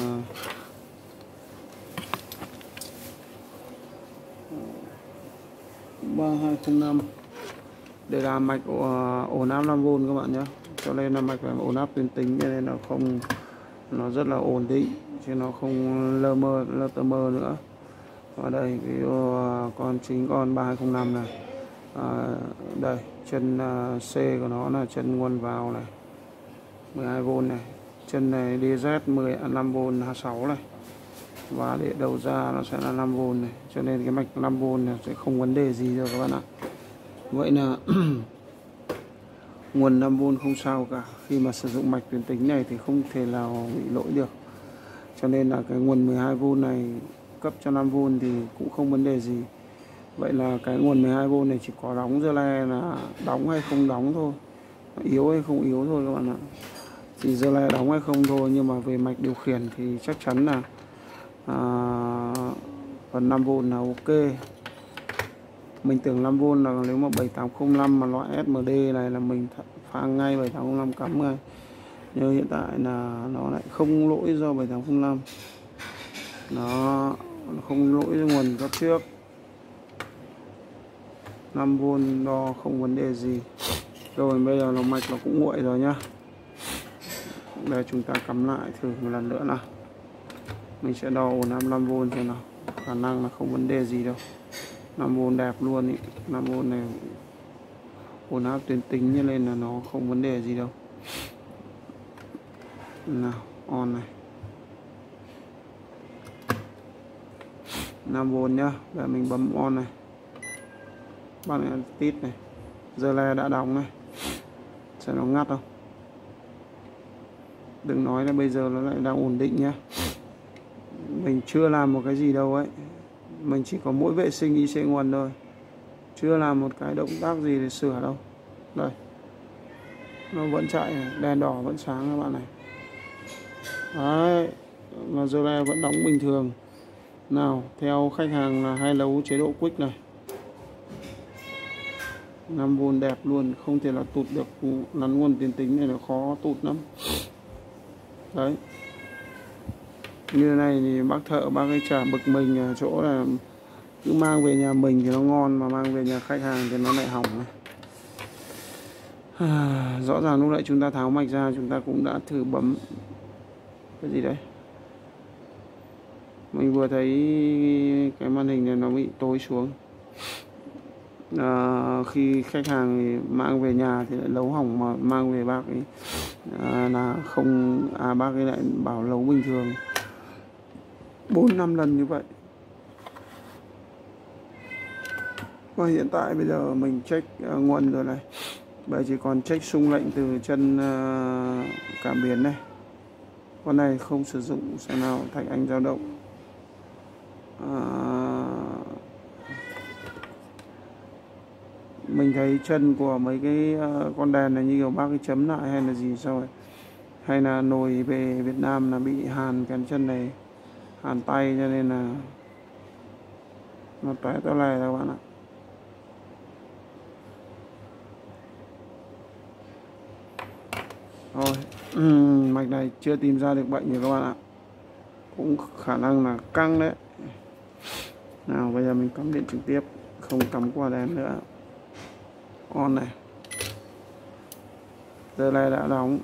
ba hai không năm để làm mạch uh, ổn áp năm vôn các bạn nhé. Cho nên là mạch là ổn áp tuyến tính, cho nên là không, nó rất là ổn định chứ nó không lơ mơ lơ tơ mơ nữa. Ở đây cái uh, con chính con ba hai không năm này, à, đây chân uh, C của nó là chân nguồn vào này, mười hai vôn này, chân này D Z mười năm vôn H sáu này, và để đầu ra nó sẽ là năm vôn này, cho nên cái mạch năm vôn này sẽ không vấn đề gì rồi các bạn ạ. Vậy là nguồn năm vôn không sao cả, khi mà sử dụng mạch tuyến tính này thì không thể nào bị lỗi được. Cho nên là cái nguồn mười hai vôn này cấp cho năm vôn thì cũng không vấn đề gì. Vậy là cái nguồn mười hai vôn này chỉ có đóng dơ le là đóng hay không đóng thôi, yếu hay không yếu thôi các bạn ạ. Chỉ dơ le đóng hay không thôi, nhưng mà về mạch điều khiển thì chắc chắn là à, phần năm vôn là ok. Mình tưởng năm vôn là nếu mà bảy tám không năm mà loại ét em đê này là mình phang ngay bảy tám không năm cắm ngay. Nhưng hiện tại là nó lại không lỗi do bảy tám không năm. Nó không lỗi do nguồn cấp trước. năm vôn đo không vấn đề gì. Rồi bây giờ nó mạch nó cũng nguội rồi nhá. Đây chúng ta cắm lại thử một lần nữa nào. Mình sẽ đo ổn áp năm vôn xem nào. Khả năng là không vấn đề gì đâu. năm vôn đẹp luôn ý. năm vôn này ổn áp tuyến tính, như nên là nó không vấn đề gì đâu. Nào, on này. năm vôn nhá. Bây giờ mình bấm on này. Bạn này tít này. Giờ là đã đóng này. Xem nó ngắt không. Đừng nói là bây giờ nó lại đang ổn định nhá. Mình chưa làm một cái gì đâu ấy. Mình chỉ có mỗi vệ sinh i xê nguồn thôi, chưa làm một cái động tác gì để sửa đâu. Đây, nó vẫn chạy này, đèn đỏ vẫn sáng các bạn này. Đấy, và giờ này vẫn đóng bình thường. Nào, theo khách hàng là hai lấu chế độ quick này, năm vôn đẹp luôn, không thể là tụt được. Nắn nguồn tiền tính này là khó tụt lắm. Đấy, như này thì bác thợ bác ấy chả bực mình ở chỗ là cứ mang về nhà mình thì nó ngon, mà mang về nhà khách hàng thì nó lại hỏng này. À, rõ ràng lúc nãy chúng ta tháo mạch ra, chúng ta cũng đã thử bấm cái gì đấy. Mình vừa thấy cái màn hình này nó bị tối xuống. À, khi khách hàng mang về nhà thì lại lấu hỏng, mà mang về bác ấy à, là không, à bác ấy lại bảo lấu bình thường bốn năm lần như vậy. Và hiện tại bây giờ mình check uh, nguồn rồi này. Bây chỉ còn check xung lệnh từ chân uh, cảm biến này. Con này không sử dụng xem nào thạch anh dao động. Uh, mình thấy chân của mấy cái uh, con đèn này như kiểu bác cái chấm lại hay là gì sao rồi, hay là nồi về Việt Nam là bị hàn cái chân này, hàn tay, cho nên là nó tóe toa này các bạn ạ. Thôi, uhm, mạch này chưa tìm ra được bệnh rồi các bạn ạ, cũng khả năng là căng đấy. Nào bây giờ mình cắm điện trực tiếp, không cắm qua đèn nữa. On này, giờ này đã đóng.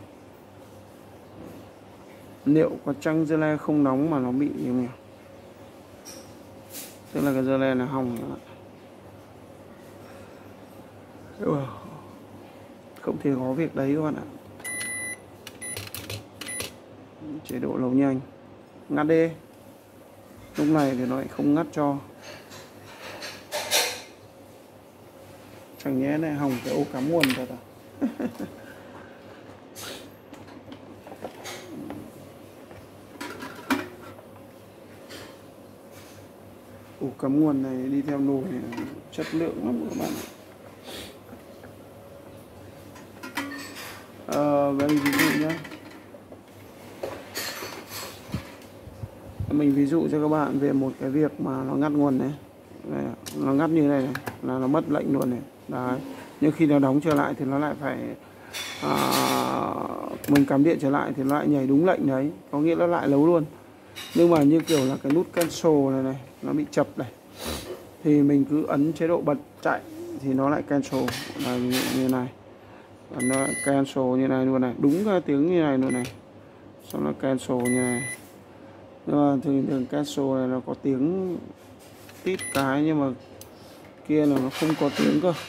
Liệu có chăng dưa le không đóng mà nó bị gì nhỉ? Tức là cái dưa le là hỏng rồi. Không thể có việc đấy các bạn ạ. Chế độ lâu nhanh, ngắt đi. Lúc này thì nó lại không ngắt cho. Chẳng nhẽ này hỏng cái ô cắm nguồn thật à? Ổ cắm nguồn này đi theo nồi này, chất lượng lắm các bạn ạ. Ờ, và mình ví dụ nhé, mình ví dụ cho các bạn về một cái việc mà nó ngắt nguồn này, này nó ngắt như này, này là nó mất lệnh luôn này. Đấy, nhưng khi nó đóng trở lại thì nó lại phải à, mình cắm điện trở lại thì nó lại nhảy đúng lệnh đấy, có nghĩa nó lại lấu luôn. Nhưng mà như kiểu là cái nút cancel này này nó bị chập này, thì mình cứ ấn chế độ bật chạy thì nó lại cancel là như này, và nó lại cancel như này luôn này, đúng cái tiếng như này luôn này, xong nó cancel như này. Nhưng mà thường thường cancel này nó có tiếng tít cái, nhưng mà kia là nó không có tiếng cơ.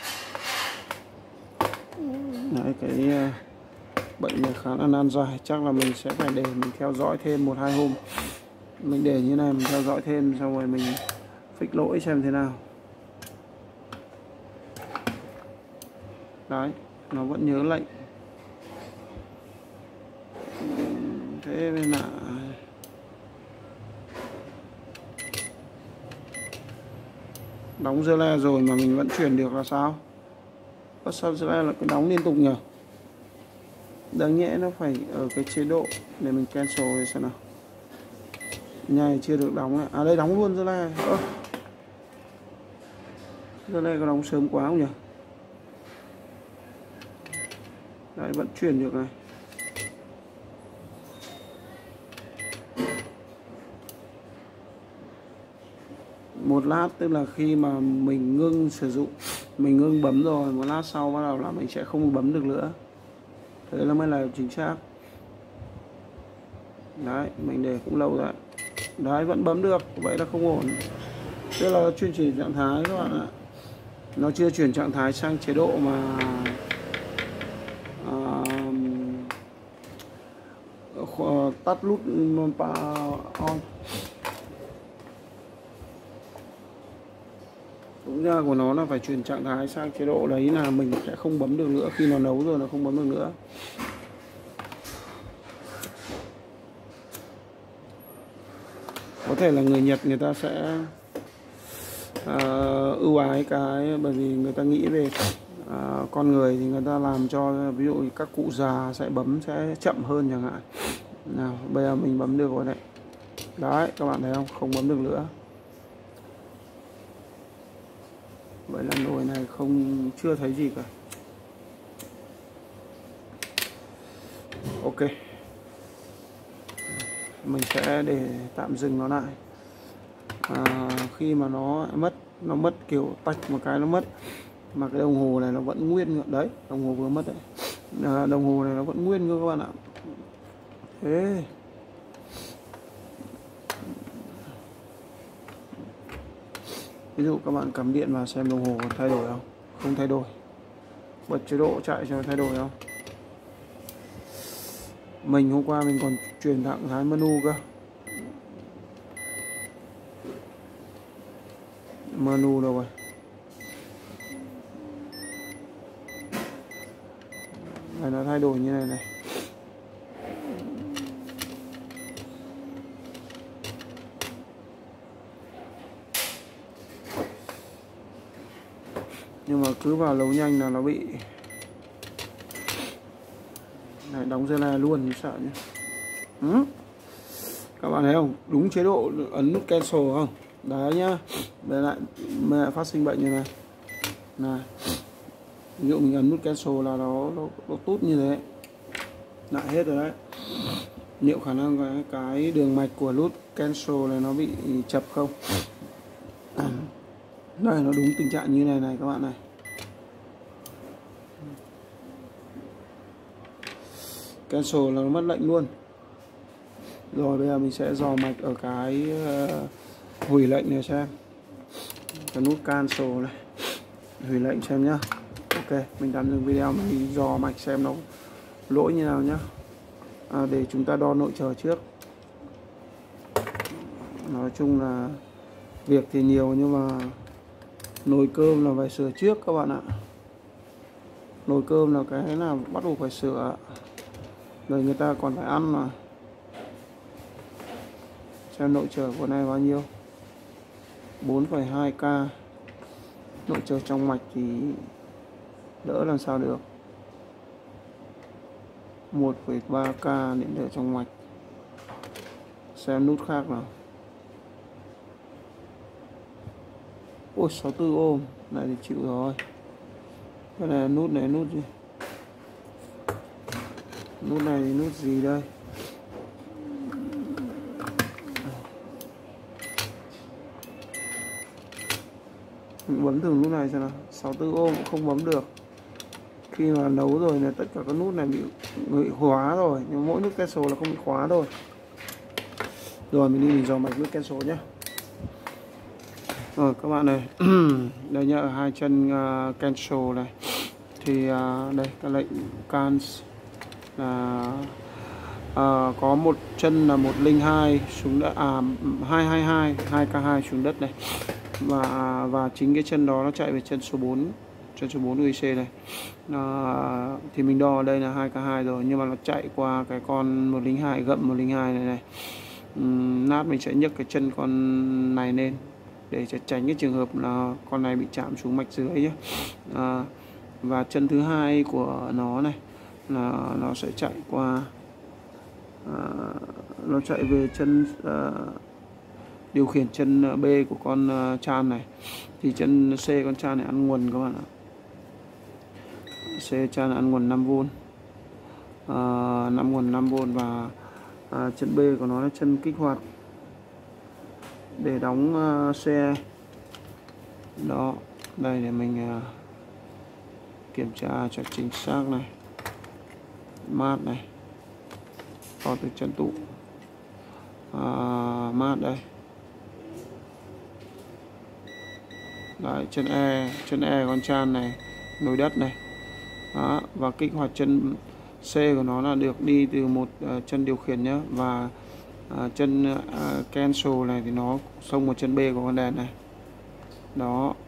Đấy, cái bệnh này khá là nan giải, chắc là mình sẽ phải để mình theo dõi thêm một hai hôm. Mình để như này mình theo dõi thêm, xong rồi mình fix lỗi xem thế nào. Đấy, nó vẫn nhớ lệnh. Thế nên là đóng dưa le rồi mà mình vẫn chuyển được là sao? Có sao dưa le là cứ đóng liên tục nhỉ? Đáng nhẽ nó phải ở cái chế độ để mình cancel rồi xem nào. Nhai chưa được đóng này. À đây đóng luôn dưa le. Ơ, dưa le có đóng sớm quá không nhỉ? Đấy, vẫn chuyển được này. Một lát tức là khi mà mình ngưng sử dụng, mình ngưng bấm rồi, một lát sau bắt đầu là mình sẽ không bấm được nữa. Thế là mới là chính xác. Đấy, mình để cũng lâu rồi. Đấy, vẫn bấm được, vậy là không ổn. Tức là chuyển chuyển trạng thái các bạn ạ. Nó chưa chuyển trạng thái sang chế độ mà uh, tắt nút on. Cũng ra của nó là phải chuyển trạng thái sang chế độ đấy là mình sẽ không bấm được nữa, khi nó nấu rồi nó không bấm được nữa. Có thể là người Nhật người ta sẽ uh, ưu ái cái, bởi vì người ta nghĩ về uh, con người thì người ta làm cho ví dụ các cụ già sẽ bấm sẽ chậm hơn chẳng hạn. Nào bây giờ mình bấm được rồi đấy. Đấy các bạn thấy không, không bấm được nữa. Vậy là nồi này không chưa thấy gì cả. Ok, mình sẽ để tạm dừng nó lại. À, khi mà nó mất nó mất kiểu tách một cái nó mất, mà cái đồng hồ này nó vẫn nguyên đấy, đồng hồ vừa mất đấy. À, đồng hồ này nó vẫn nguyên cơ các bạn ạ. Thế ví dụ các bạn cắm điện vào xem đồng hồ còn thay đổi không? Không thay đổi. Bật chế độ chạy cho thay đổi không? Mình hôm qua mình còn chuyển trạng thái menu cơ. Menu đâu rồi? Này nó thay đổi như này này. Nhưng mà cứ vào nấu nhanh là nó bị này, đóng dây này luôn sợ nhé. Ừ. Các bạn thấy không, đúng chế độ ấn nút cancel không? Đấy nhá, để lại mẹ phát sinh bệnh như này này, ví dụ mình ấn nút cancel là nó nó, nó tút như thế lại hết rồi đấy. Liệu khả năng cái, cái đường mạch của nút cancel này nó bị chập không? À, đây nó đúng tình trạng như này này các bạn này. Cancel là nó mất lệnh luôn. Rồi bây giờ mình sẽ dò mạch ở cái uh, hủy lệnh này xem. Cái nút cancel này, hủy lệnh xem nhá. Ok, mình tạm dừng video, mình dò mạch xem nó lỗi như nào nhá. À, để chúng ta đo nội trở trước. Nói chung là việc thì nhiều nhưng mà nồi cơm là phải sửa trước các bạn ạ. Nồi cơm là cái là bắt buộc phải sửa, rồi người ta còn phải ăn mà. Xem nội trở của này bao nhiêu. Bốn phẩy hai k. Nội trở trong mạch thì đỡ làm sao được. Một phẩy ba k điện đỡ trong mạch. Xem nút khác nào. Ôi sáu mươi tư ôm, này thì chịu rồi. Cái này nút này nút gì? Nút này thì nút gì đây? Mình bấm thử nút này xem nào. sáu mươi tư ôm cũng không bấm được. Khi mà nấu rồi là tất cả các nút này bị, bị khóa rồi, nhưng mỗi nút cancel là không bị khóa rồi. Rồi mình đi mình dò mạch nút cancel nhé. Rồi các bạn này, đây nhá, ở hai chân uh, cancel này thì uh, đây cái lệnh cancel là uh, có một chân là một không hai xuống đất, à hai hai hai hai k hai xuống đất này, và và chính cái chân đó nó chạy về chân số bốn, chân số bốn u i xê này. Uh, thì mình đo ở đây là hai k hai rồi, nhưng mà nó chạy qua cái con một không hai gậm một không hai này này. Um, nát mình sẽ nhấc cái chân con này lên để tránh cái trường hợp là con này bị chạm xuống mạch dưới nhé. À, và chân thứ hai của nó này là nó sẽ chạy qua, à, nó chạy về chân à, điều khiển chân B của con uh, chan này. Thì chân C con chan này ăn nguồn các bạn ạ. C chan ăn nguồn năm vôn, à, năm nguồn năm vôn, và à, chân B của nó là chân kích hoạt để đóng uh, xe đó. Đây để mình uh, kiểm tra cho chính xác này. Mát này, có từ chân tụ, uh, mát đây. Đấy, chân E, chân E con chan này, nồi đất này. Đó, và kích hoạt chân C của nó là được đi từ một uh, chân điều khiển nhé, và uh, chân uh, cancel này thì nó xông một chân B của con đèn này. Đó,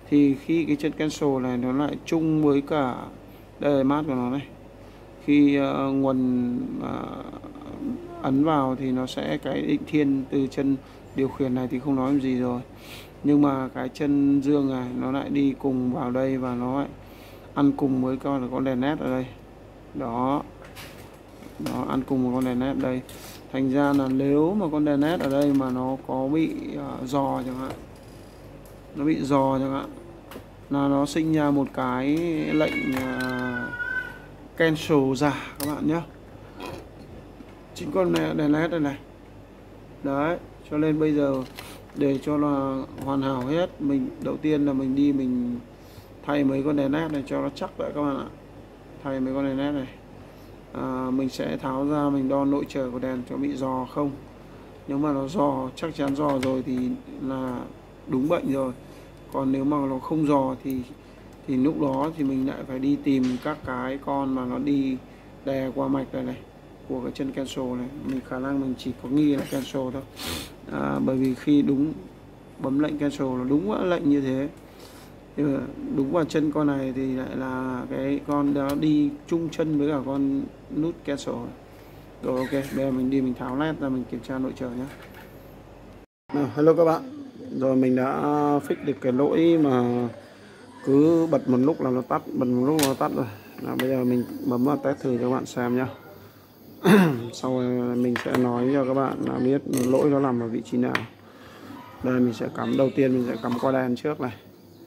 thì khi cái chân cancel này nó lại chung với cả đây là mát của nó này, khi uh, nguồn uh, ấn vào thì nó sẽ cái định thiên từ chân điều khiển này thì không nói làm gì rồi, nhưng mà cái chân dương này nó lại đi cùng vào đây và nó lại ăn cùng với con là con đèn led ở đây đó, nó ăn cùng một con đèn led đây, thành ra là nếu mà con đèn led ở đây mà nó có bị uh, giò chẳng hạn, nó bị giò chẳng hạn là nó sinh ra một cái lệnh uh, cancel giả các bạn nhé, chính con này đèn led đây này đấy. Cho nên bây giờ để cho là hoàn hảo hết, mình đầu tiên là mình đi mình thay mấy con đèn led này cho nó chắc lại các bạn ạ, thay mấy con đèn led này. À, mình sẽ tháo ra mình đo nội trở của đèn cho bị giò không, nếu mà nó giò chắc chắn giò rồi thì là đúng bệnh rồi, còn nếu mà nó không giò thì thì lúc đó thì mình lại phải đi tìm các cái con mà nó đi đè qua mạch này này của cái chân cancel này, mình khả năng mình chỉ có nghi là cancel thôi. À, bởi vì khi đúng bấm lệnh cancel là đúng lệnh như thế, nhưng mà đúng vào chân con này thì lại là cái con đó đi chung chân với cả con nút cancel. Rồi ok, bây giờ mình đi mình tháo led ra mình kiểm tra nội trở nhé. À, hello các bạn, rồi mình đã fix được cái lỗi mà cứ bật một lúc là nó tắt, bật một lúc nó tắt rồi. À, bây giờ mình bấm vào test thử cho các bạn xem nhé. Sau rồi mình sẽ nói cho các bạn là biết lỗi nó nằm ở vị trí nào. Đây mình sẽ cắm, đầu tiên mình sẽ cắm qua đèn trước này.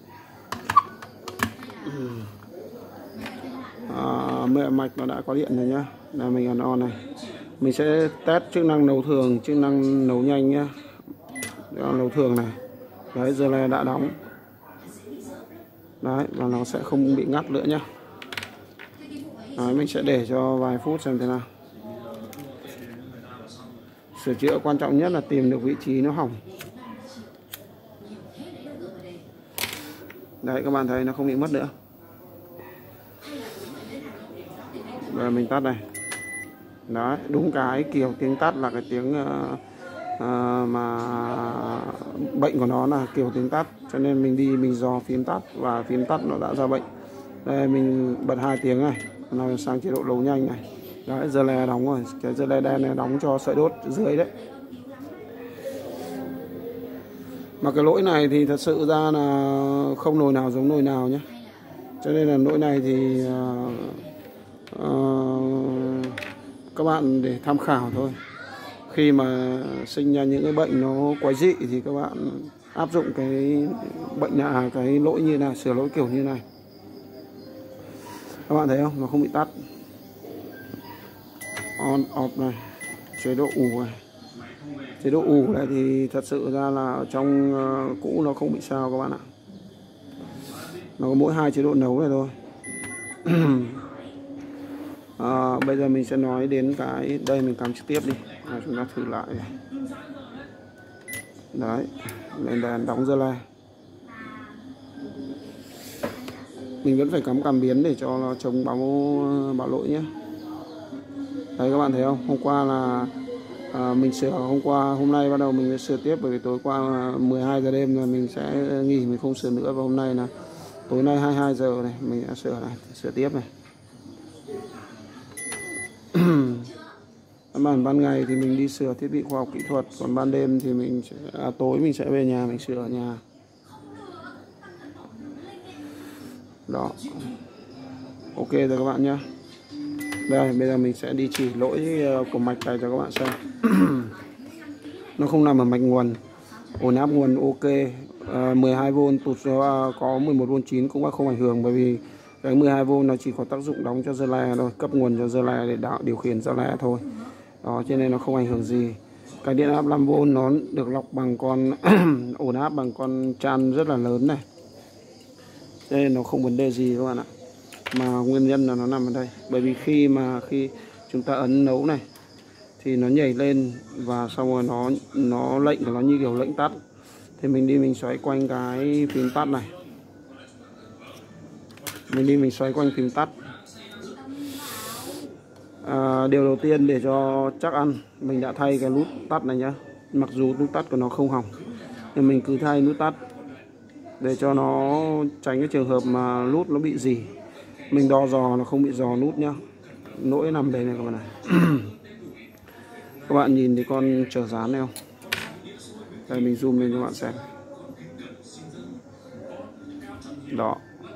À, mạch nó đã có điện rồi nhá, là mình ấn on này. Mình sẽ test chức năng nấu thường, chức năng nấu nhanh nhá. Đó, nấu thường này. Đấy, giờ này đã đóng. Đấy, và nó sẽ không bị ngắt nữa nhá. Đấy, mình sẽ để cho vài phút xem thế nào. Sửa chữa quan trọng nhất là tìm được vị trí nó hỏng. Đấy, các bạn thấy nó không bị mất nữa. Rồi mình tắt này. Đấy, đúng cái kiểu tiếng tắt là cái tiếng uh, uh, mà bệnh của nó là kiểu tiếng tắt, cho nên mình đi mình dò phím tắt và phím tắt nó đã ra bệnh. Đây mình bật hai tiếng này, nó sang chế độ nấu nhanh này. Đấy, giờ này đóng rồi, cái giờ này đen này đóng cho sợi đốt dưới đấy. Mà cái lỗi này thì thật sự ra là không nồi nào giống nồi nào nhé, cho nên là lỗi này thì uh, uh, các bạn để tham khảo thôi. Khi mà sinh ra những cái bệnh nó quái dị thì các bạn áp dụng cái bệnh là cái lỗi như này, sửa lỗi kiểu như này. Các bạn thấy không, nó không bị tắt. On off này, chế độ ủ này. Chế độ ủ này thì thật sự ra là ở trong uh, cũ nó không bị sao các bạn ạ. Nó có mỗi hai chế độ nấu này thôi. À, bây giờ mình sẽ nói đến cái đây, mình cắm trực tiếp đi. À, chúng ta thử lại này. Đấy, lên đèn đóng giờ này. Mình vẫn phải cắm cảm biến để cho nó chống báo báo lỗi nhé. Đấy các bạn thấy không? Hôm qua là à, mình sửa hôm qua, hôm nay bắt đầu mình sẽ sửa tiếp, bởi vì tối qua mười hai giờ đêm là mình sẽ nghỉ, mình không sửa nữa, và hôm nay là tối nay hai mươi hai giờ này mình đã sửa này, sửa tiếp này. Bản ban ngày thì mình đi sửa thiết bị khoa học kỹ thuật, còn ban đêm thì mình sẽ, à, tối mình sẽ về nhà mình sửa ở nhà. Đó. Ok rồi các bạn nhé. Đây, bây giờ mình sẽ đi chỉ lỗi của mạch này cho các bạn xem. Nó không nằm ở mạch nguồn. Ổn áp nguồn ok, à, mười hai vôn tụt số có mười một vôn chín cũng không ảnh hưởng, bởi vì cái mười hai vôn nó chỉ có tác dụng đóng cho dơ le thôi, cấp nguồn cho dơ le để đạo điều khiển dơ le thôi. Đó, cho nên nó không ảnh hưởng gì. Cái điện áp năm vôn nó được lọc bằng con ổn áp bằng con chan rất là lớn này, cho nên nó không vấn đề gì các bạn ạ. Mà nguyên nhân là nó nằm ở đây, bởi vì khi mà khi chúng ta ấn nấu này thì nó nhảy lên và xong rồi nó nó lệnh của nó như kiểu lệnh tắt, thì mình đi mình xoay quanh cái phím tắt này, mình đi mình xoay quanh phím tắt. À, điều đầu tiên để cho chắc ăn mình đã thay cái nút tắt này nhá, mặc dù nút tắt của nó không hỏng nhưng mình cứ thay nút tắt để cho nó tránh cái trường hợp mà nút nó bị rỉ. Mình đo giò nó không bị giò nút nhá. Lỗi nằm đây này các bạn này. Các bạn nhìn thấy con chở dán này không? Đây mình zoom lên cho các bạn xem. Đó.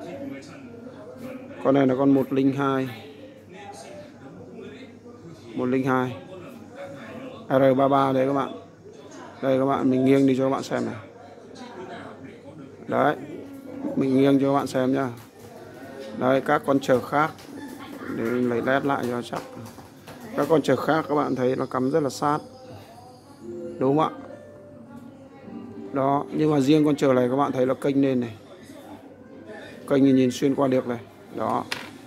Con này là con một không hai. một không hai. R ba ba đấy các bạn. Đây các bạn, mình nghiêng đi cho các bạn xem này. Đấy. Mình nghiêng cho các bạn xem nhá. Đấy, các con chở khác để mình lấy led lại cho chắc. Các con chở khác các bạn thấy nó cắm rất là sát, đúng không ạ? Đó, nhưng mà riêng con chở này các bạn thấy nó kênh lên này, kênh nhìn, nhìn xuyên qua được này. Đó.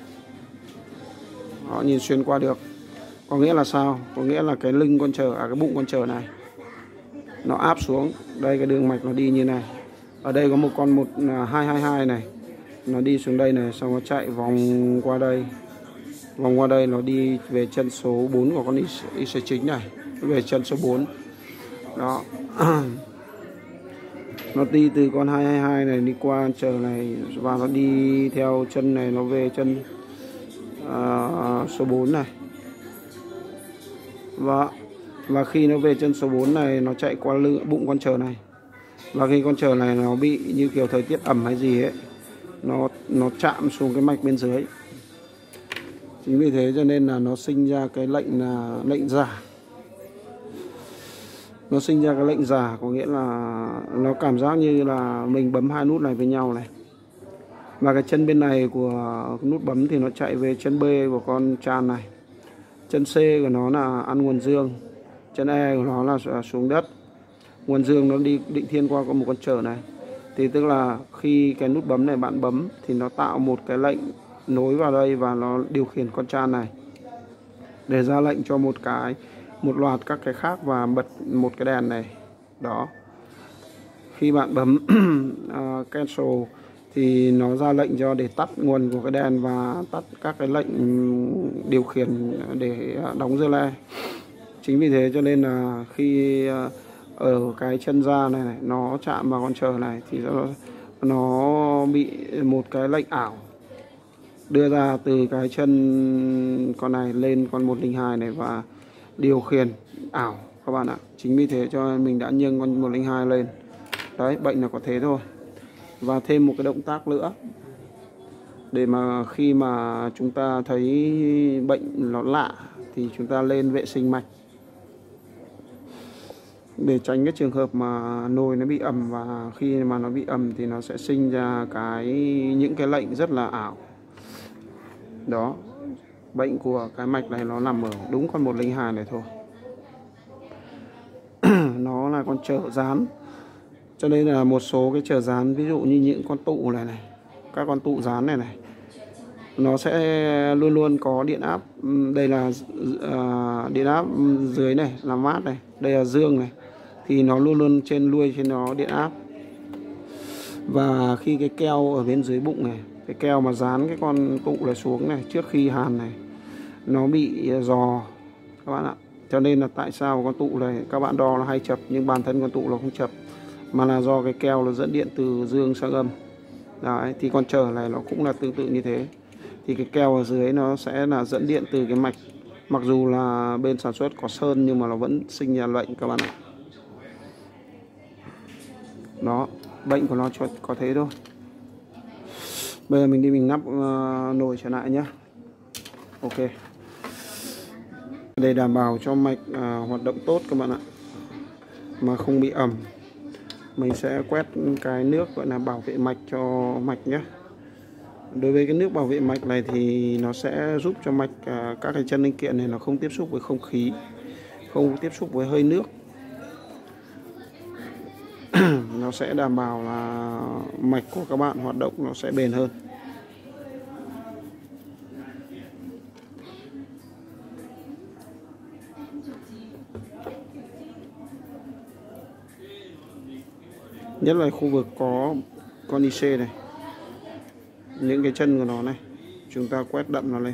Đó, nhìn xuyên qua được. Có nghĩa là sao? Có nghĩa là cái lưng con chở, à cái bụng con chở này nó áp xuống. Đây cái đường mạch nó đi như này. Ở đây có một con một hai hai hai này, nó đi xuống đây này, xong nó chạy vòng qua đây, vòng qua đây nó đi về chân số bốn của con i xê chính này, về chân số bốn. Đó. Nó đi từ con hai hai hai này đi qua chờ này và nó đi theo chân này, nó về chân uh, số bốn này. Và và khi nó về chân số bốn này, nó chạy qua lưng bụng con chờ này. Và khi con chờ này nó bị như kiểu thời tiết ẩm hay gì ấy, nó nó chạm xuống cái mạch bên dưới. Chính vì thế cho nên là nó sinh ra cái lệnh là lệnh giả. Nó sinh ra cái lệnh giả, có nghĩa là nó cảm giác như là mình bấm hai nút này với nhau này. Và cái chân bên này của nút bấm thì nó chạy về chân B của con tràn này. Chân C của nó là ăn nguồn dương. Chân E của nó là xuống đất. Nguồn dương nó đi định thiên qua có một con chở này. Thì tức là khi cái nút bấm này bạn bấm thì nó tạo một cái lệnh nối vào đây và nó điều khiển con tràn này để ra lệnh cho một cái một loạt các cái khác và bật một cái đèn này. Đó. Khi bạn bấm uh, cancel thì nó ra lệnh cho để tắt nguồn của cái đèn và tắt các cái lệnh điều khiển để đóng rơ le. Chính vì thế cho nên là khi uh, ở cái chân ra này, này nó chạm vào con chờ này thì nó, nó bị một cái lệnh ảo đưa ra từ cái chân con này lên con một không hai này và điều khiển ảo các bạn ạ. Chính vì thế cho mình đã nhâng con một không hai lên. Đấy, bệnh là có thế thôi. Và thêm một cái động tác nữa để mà khi mà chúng ta thấy bệnh nó lạ thì chúng ta lên vệ sinh mạch để tránh cái trường hợp mà nồi nó bị ẩm, và khi mà nó bị ẩm thì nó sẽ sinh ra cái những cái lệnh rất là ảo. Đó, bệnh của cái mạch này nó nằm ở đúng con một không hai này thôi. Nó là con chợ dán, cho nên là một số cái chợ dán, ví dụ như những con tụ này này, các con tụ dán này này, nó sẽ luôn luôn có điện áp. Đây là uh, điện áp dưới này là mát này, đây là dương này, thì nó luôn luôn trên đuôi trên nó điện áp. Và khi cái keo ở bên dưới bụng này, cái keo mà dán cái con tụ này xuống này trước khi hàn này, nó bị giò các bạn ạ. Cho nên là tại sao con tụ này các bạn đo là hay chập, nhưng bản thân con tụ nó không chập, mà là do cái keo nó dẫn điện từ dương sang âm. Đấy, thì con chờ này nó cũng là tương tự như thế. Thì cái keo ở dưới nó sẽ là dẫn điện từ cái mạch. Mặc dù là bên sản xuất có sơn nhưng mà nó vẫn sinh ra lệnh các bạn ạ. Đó, bệnh của nó có thế thôi. Bây giờ mình đi mình nắp uh, nồi trở lại nhé. Ok. Để đảm bảo cho mạch uh, hoạt động tốt các bạn ạ, mà không bị ẩm, mình sẽ quét cái nước gọi là bảo vệ mạch cho mạch nhé. Đối với cái nước bảo vệ mạch này thì nó sẽ giúp cho mạch uh, các cái chân linh kiện này nó không tiếp xúc với không khí, không tiếp xúc với hơi nước. Nó sẽ đảm bảo là mạch của các bạn hoạt động nó sẽ bền hơn. Nhất là khu vực có con i xê này, những cái chân của nó này, chúng ta quét đậm nó lên.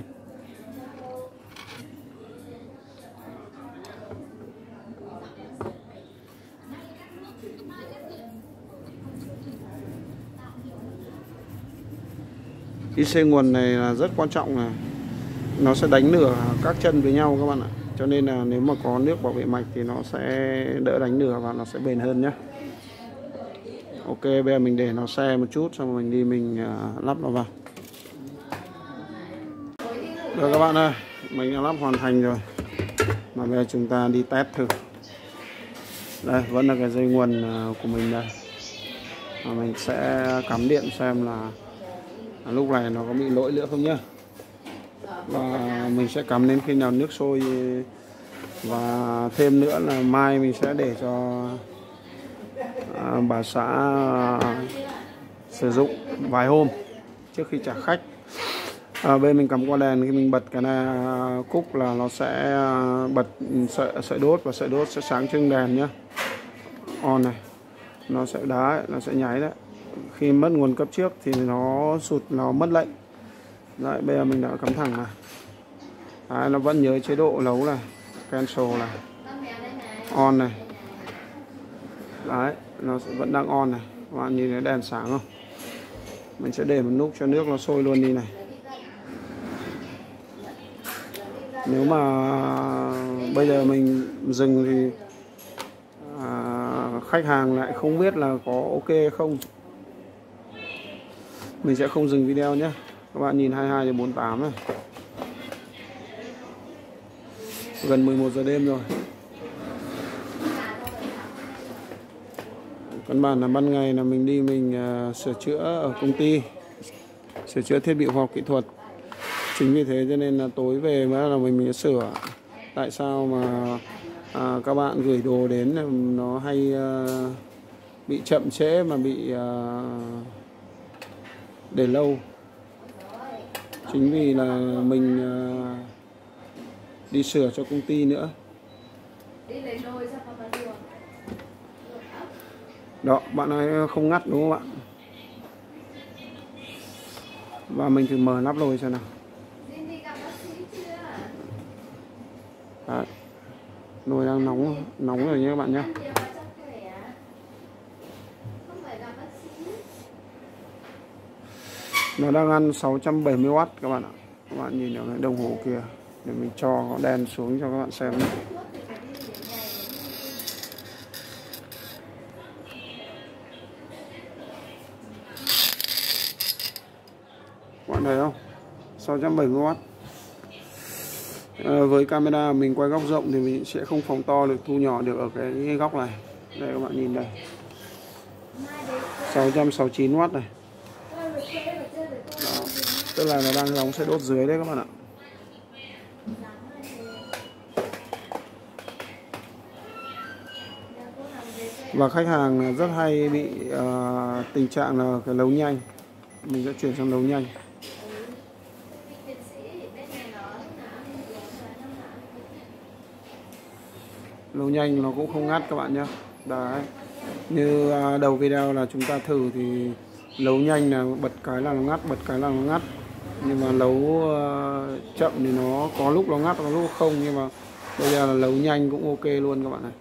i xê nguồn này là rất quan trọng, là nó sẽ đánh lửa các chân với nhau các bạn ạ. Cho nên là nếu mà có nước bảo vệ mạch thì nó sẽ đỡ đánh lửa và nó sẽ bền hơn nhé. Ok, bây giờ mình để nó xe một chút xong rồi mình đi mình uh, lắp nó vào. Được các bạn ơi, mình đã lắp hoàn thành rồi. Mà bây giờ chúng ta đi test thử. Đây, vẫn là cái dây nguồn của mình đây. Và mình sẽ cắm điện xem là lúc này nó có bị lỗi nữa không nhá. Và mình sẽ cắm đến khi nào nước sôi. Và thêm nữa là mai mình sẽ để cho à, bà xã sử dụng vài hôm trước khi trả khách. À, bên mình cắm qua đèn, khi mình bật cái này cúc là nó sẽ bật sợi, sợi đốt và sợi đốt sẽ sáng trưng đèn nhá. On này, nó sẽ đá, nó sẽ nháy đấy. Khi mất nguồn cấp trước thì nó sụt, nó mất lệnh. Đấy, bây giờ mình đã cắm thẳng này. Đấy, nó vẫn nhớ chế độ nấu này, cancel này, on này. Đấy, nó vẫn đang on này. Các bạn nhìn thấy đèn sáng không? Mình sẽ để một lúc cho nước nó sôi luôn đi này. Nếu mà bây giờ mình dừng thì à, khách hàng lại không biết là có ok không. Mình sẽ không dừng video nhé. Các bạn nhìn hai mươi hai giờ bốn mươi tám này. Gần mười một giờ đêm rồi. Căn bản là ban ngày là mình đi mình uh, sửa chữa ở công ty, sửa chữa thiết bị khoa học kỹ thuật. Chính vì thế cho nên là tối về mới là mình, mình sửa. Tại sao mà à, các bạn gửi đồ đến nó hay uh, bị chậm trễ mà bị uh, để lâu. Chính vì là mình uh, đi sửa cho công ty nữa. Đó, bạn ấy không ngắt đúng không bạn? Và mình thử mở nắp nồi xem nào. Đấy. Nồi đang nóng, nóng rồi nhé các bạn nhé. Nó đang ăn sáu trăm bảy mươi oát các bạn ạ. Các bạn nhìn ở cái đồng hồ kia. Để mình cho đèn xuống cho các bạn xem. Các bạn thấy không? sáu trăm bảy mươi oát. À, với camera mình quay góc rộng thì mình sẽ không phóng to được, thu nhỏ được ở cái góc này. Đây các bạn nhìn đây. sáu trăm sáu mươi chín oát này. Đó. Tức là nó đang nóng sẽ đốt dưới đấy các bạn ạ. Và khách hàng rất hay bị uh, tình trạng là cái nấu nhanh. Mình sẽ chuyển sang nấu nhanh. Nấu nhanh nó cũng không ngắt các bạn nhé. Đấy. Như uh, đầu video là chúng ta thử thì nấu nhanh là bật cái là nó ngắt, bật cái là nó ngắt. Nhưng mà nấu uh, chậm thì nó có lúc nó ngắt, có lúc không. Nhưng mà bây giờ là nấu nhanh cũng ok luôn các bạn này.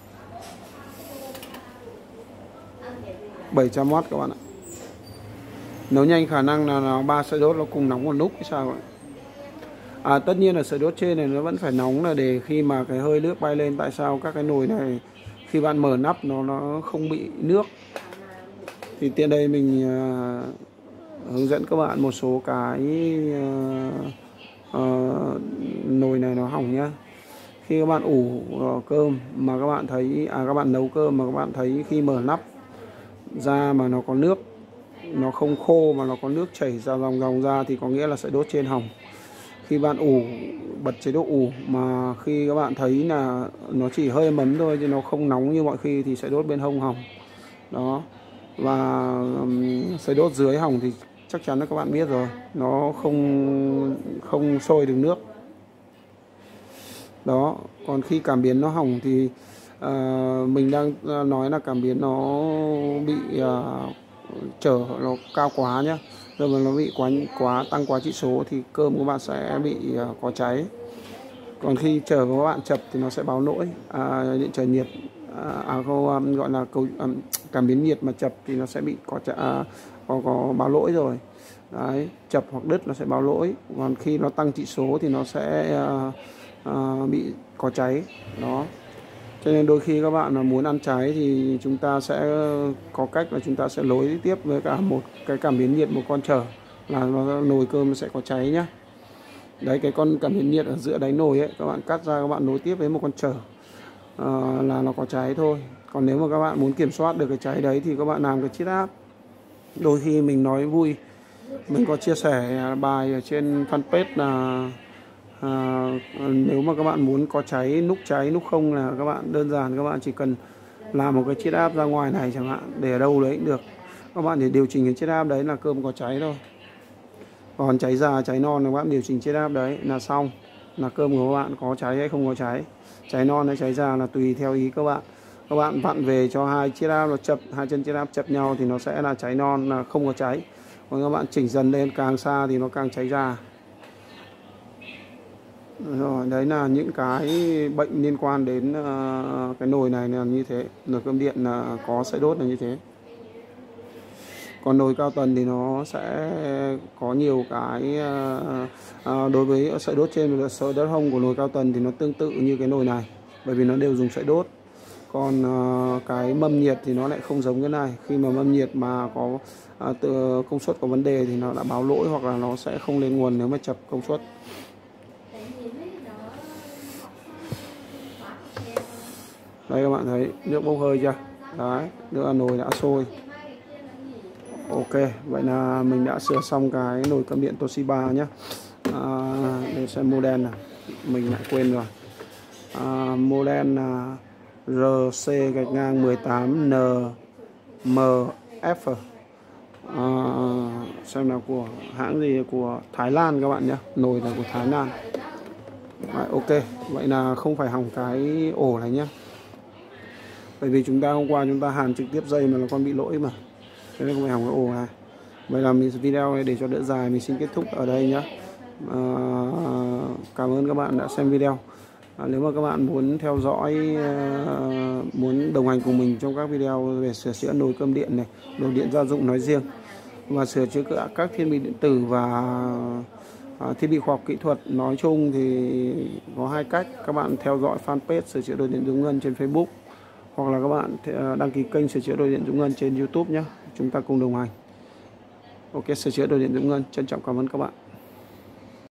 bảy trăm oát các bạn ạ. Nấu nhanh khả năng là nó ba sợi đốt nó cùng nóng một lúc hay sao vậy? À, tất nhiên là sợi đốt trên này nó vẫn phải nóng là để khi mà cái hơi nước bay lên. Tại sao các cái nồi này khi bạn mở nắp nó nó không bị nước. Thì tiện đây mình uh, hướng dẫn các bạn một số cái uh, uh, nồi này nó hỏng nhá. Khi các bạn ủ uh, cơm mà các bạn thấy à các bạn nấu cơm mà các bạn thấy khi mở nắp ra mà nó có nước, nó không khô mà nó có nước chảy ra dòng dòng ra thì có nghĩa là sợi đốt trên hỏng. Khi bạn ủ bật chế độ ủ mà khi các bạn thấy là nó chỉ hơi ấm thôi chứ nó không nóng như mọi khi thì sợi đốt bên hông hỏng. Đó. Và um, sợi đốt dưới hỏng thì chắc chắn là các bạn biết rồi, nó không không sôi được nước. Đó. Còn khi cảm biến nó hỏng thì uh, mình đang nói là cảm biến nó bị uh, chở nó cao quá nhé. Rồi mà nó bị quá quá tăng quá chỉ số thì cơm của bạn sẽ bị uh, có cháy. Còn khi chờ của các bạn chập thì nó sẽ báo lỗi à, điện trở nhiệt à, à, không, um, gọi là cầu, um, cảm biến nhiệt mà chập thì nó sẽ bị có, uh, có có báo lỗi rồi. Đấy, chập hoặc đứt nó sẽ báo lỗi, còn khi nó tăng trị số thì nó sẽ uh, uh, bị có cháy đó. Cho nên đôi khi các bạn mà muốn ăn cháy thì chúng ta sẽ có cách là chúng ta sẽ nối tiếp với cả một cái cảm biến nhiệt, một con trở là nó nồi cơm nó sẽ có cháy nhá. Đấy, cái con cảm biến nhiệt ở giữa đáy nồi ấy, các bạn cắt ra, các bạn nối tiếp với một con trở uh, là nó có cháy thôi. Còn nếu mà các bạn muốn kiểm soát được cái cháy đấy thì các bạn làm cái chiết áp. Đôi khi mình nói vui, mình có chia sẻ bài ở trên fanpage là à, nếu mà các bạn muốn có cháy, núc cháy, núc không là các bạn đơn giản các bạn chỉ cần làm một cái chiết áp ra ngoài này chẳng hạn, để ở đâu đấy cũng được. Các bạn để điều chỉnh cái chiết áp đấy là cơm có cháy thôi. Còn cháy già, cháy non các bạn điều chỉnh chiết áp đấy là xong, là cơm của các bạn có cháy hay không có cháy. Cháy non hay cháy già là tùy theo ý các bạn. Các bạn vặn về cho hai chiết áp nó chập, hai chân chiết áp chập nhau thì nó sẽ là cháy non, là không có cháy. Còn các bạn chỉnh dần lên càng xa thì nó càng cháy già. Rồi, đấy là những cái bệnh liên quan đến uh, cái nồi này là như thế. Nồi cơm điện là có sợi đốt là như thế. Còn nồi cao tần thì nó sẽ có nhiều cái uh, uh, đối với sợi đốt trên và sợi đốt hông của nồi cao tần thì nó tương tự như cái nồi này, bởi vì nó đều dùng sợi đốt. Còn uh, cái mâm nhiệt thì nó lại không giống cái này. Khi mà mâm nhiệt mà có uh, tự, công suất có vấn đề thì nó đã báo lỗi, hoặc là nó sẽ không lên nguồn nếu mà chập công suất. Đây các bạn thấy nước bốc hơi chưa? Đấy, nước là nồi đã sôi. Ok, vậy là mình đã sửa xong cái nồi cơm điện Toshiba nhé. À, để xem model nào, mình lại quên rồi. À, model là R C gạch ngang mười tám N M F. À, xem nào của hãng gì, của Thái Lan các bạn nhé. Nồi là của Thái Lan. Đấy, ok, vậy là không phải hỏng cái ổ này nhé. Bởi vì chúng ta hôm qua chúng ta hàn trực tiếp dây mà nó còn bị lỗi mà, thế nên không phải hỏng cái ổ này. Vậy là mình video này để cho đỡ dài mình xin kết thúc ở đây nhé. À, cảm ơn các bạn đã xem video. À, nếu mà các bạn muốn theo dõi, uh, muốn đồng hành cùng mình trong các video về sửa chữa nồi cơm điện này, nồi điện gia dụng nói riêng, và sửa chữa các thiết bị điện tử và uh, thiết bị khoa học kỹ thuật nói chung thì có hai cách. Các bạn theo dõi fanpage sửa chữa đồ điện Dũng Ngân trên Facebook, hoặc là các bạn đăng ký kênh sửa chữa đồ điện Dũng Ngân trên YouTube nhé. Chúng ta cùng đồng hành. Ok, sửa chữa đồ điện Dũng Ngân trân trọng cảm ơn các bạn.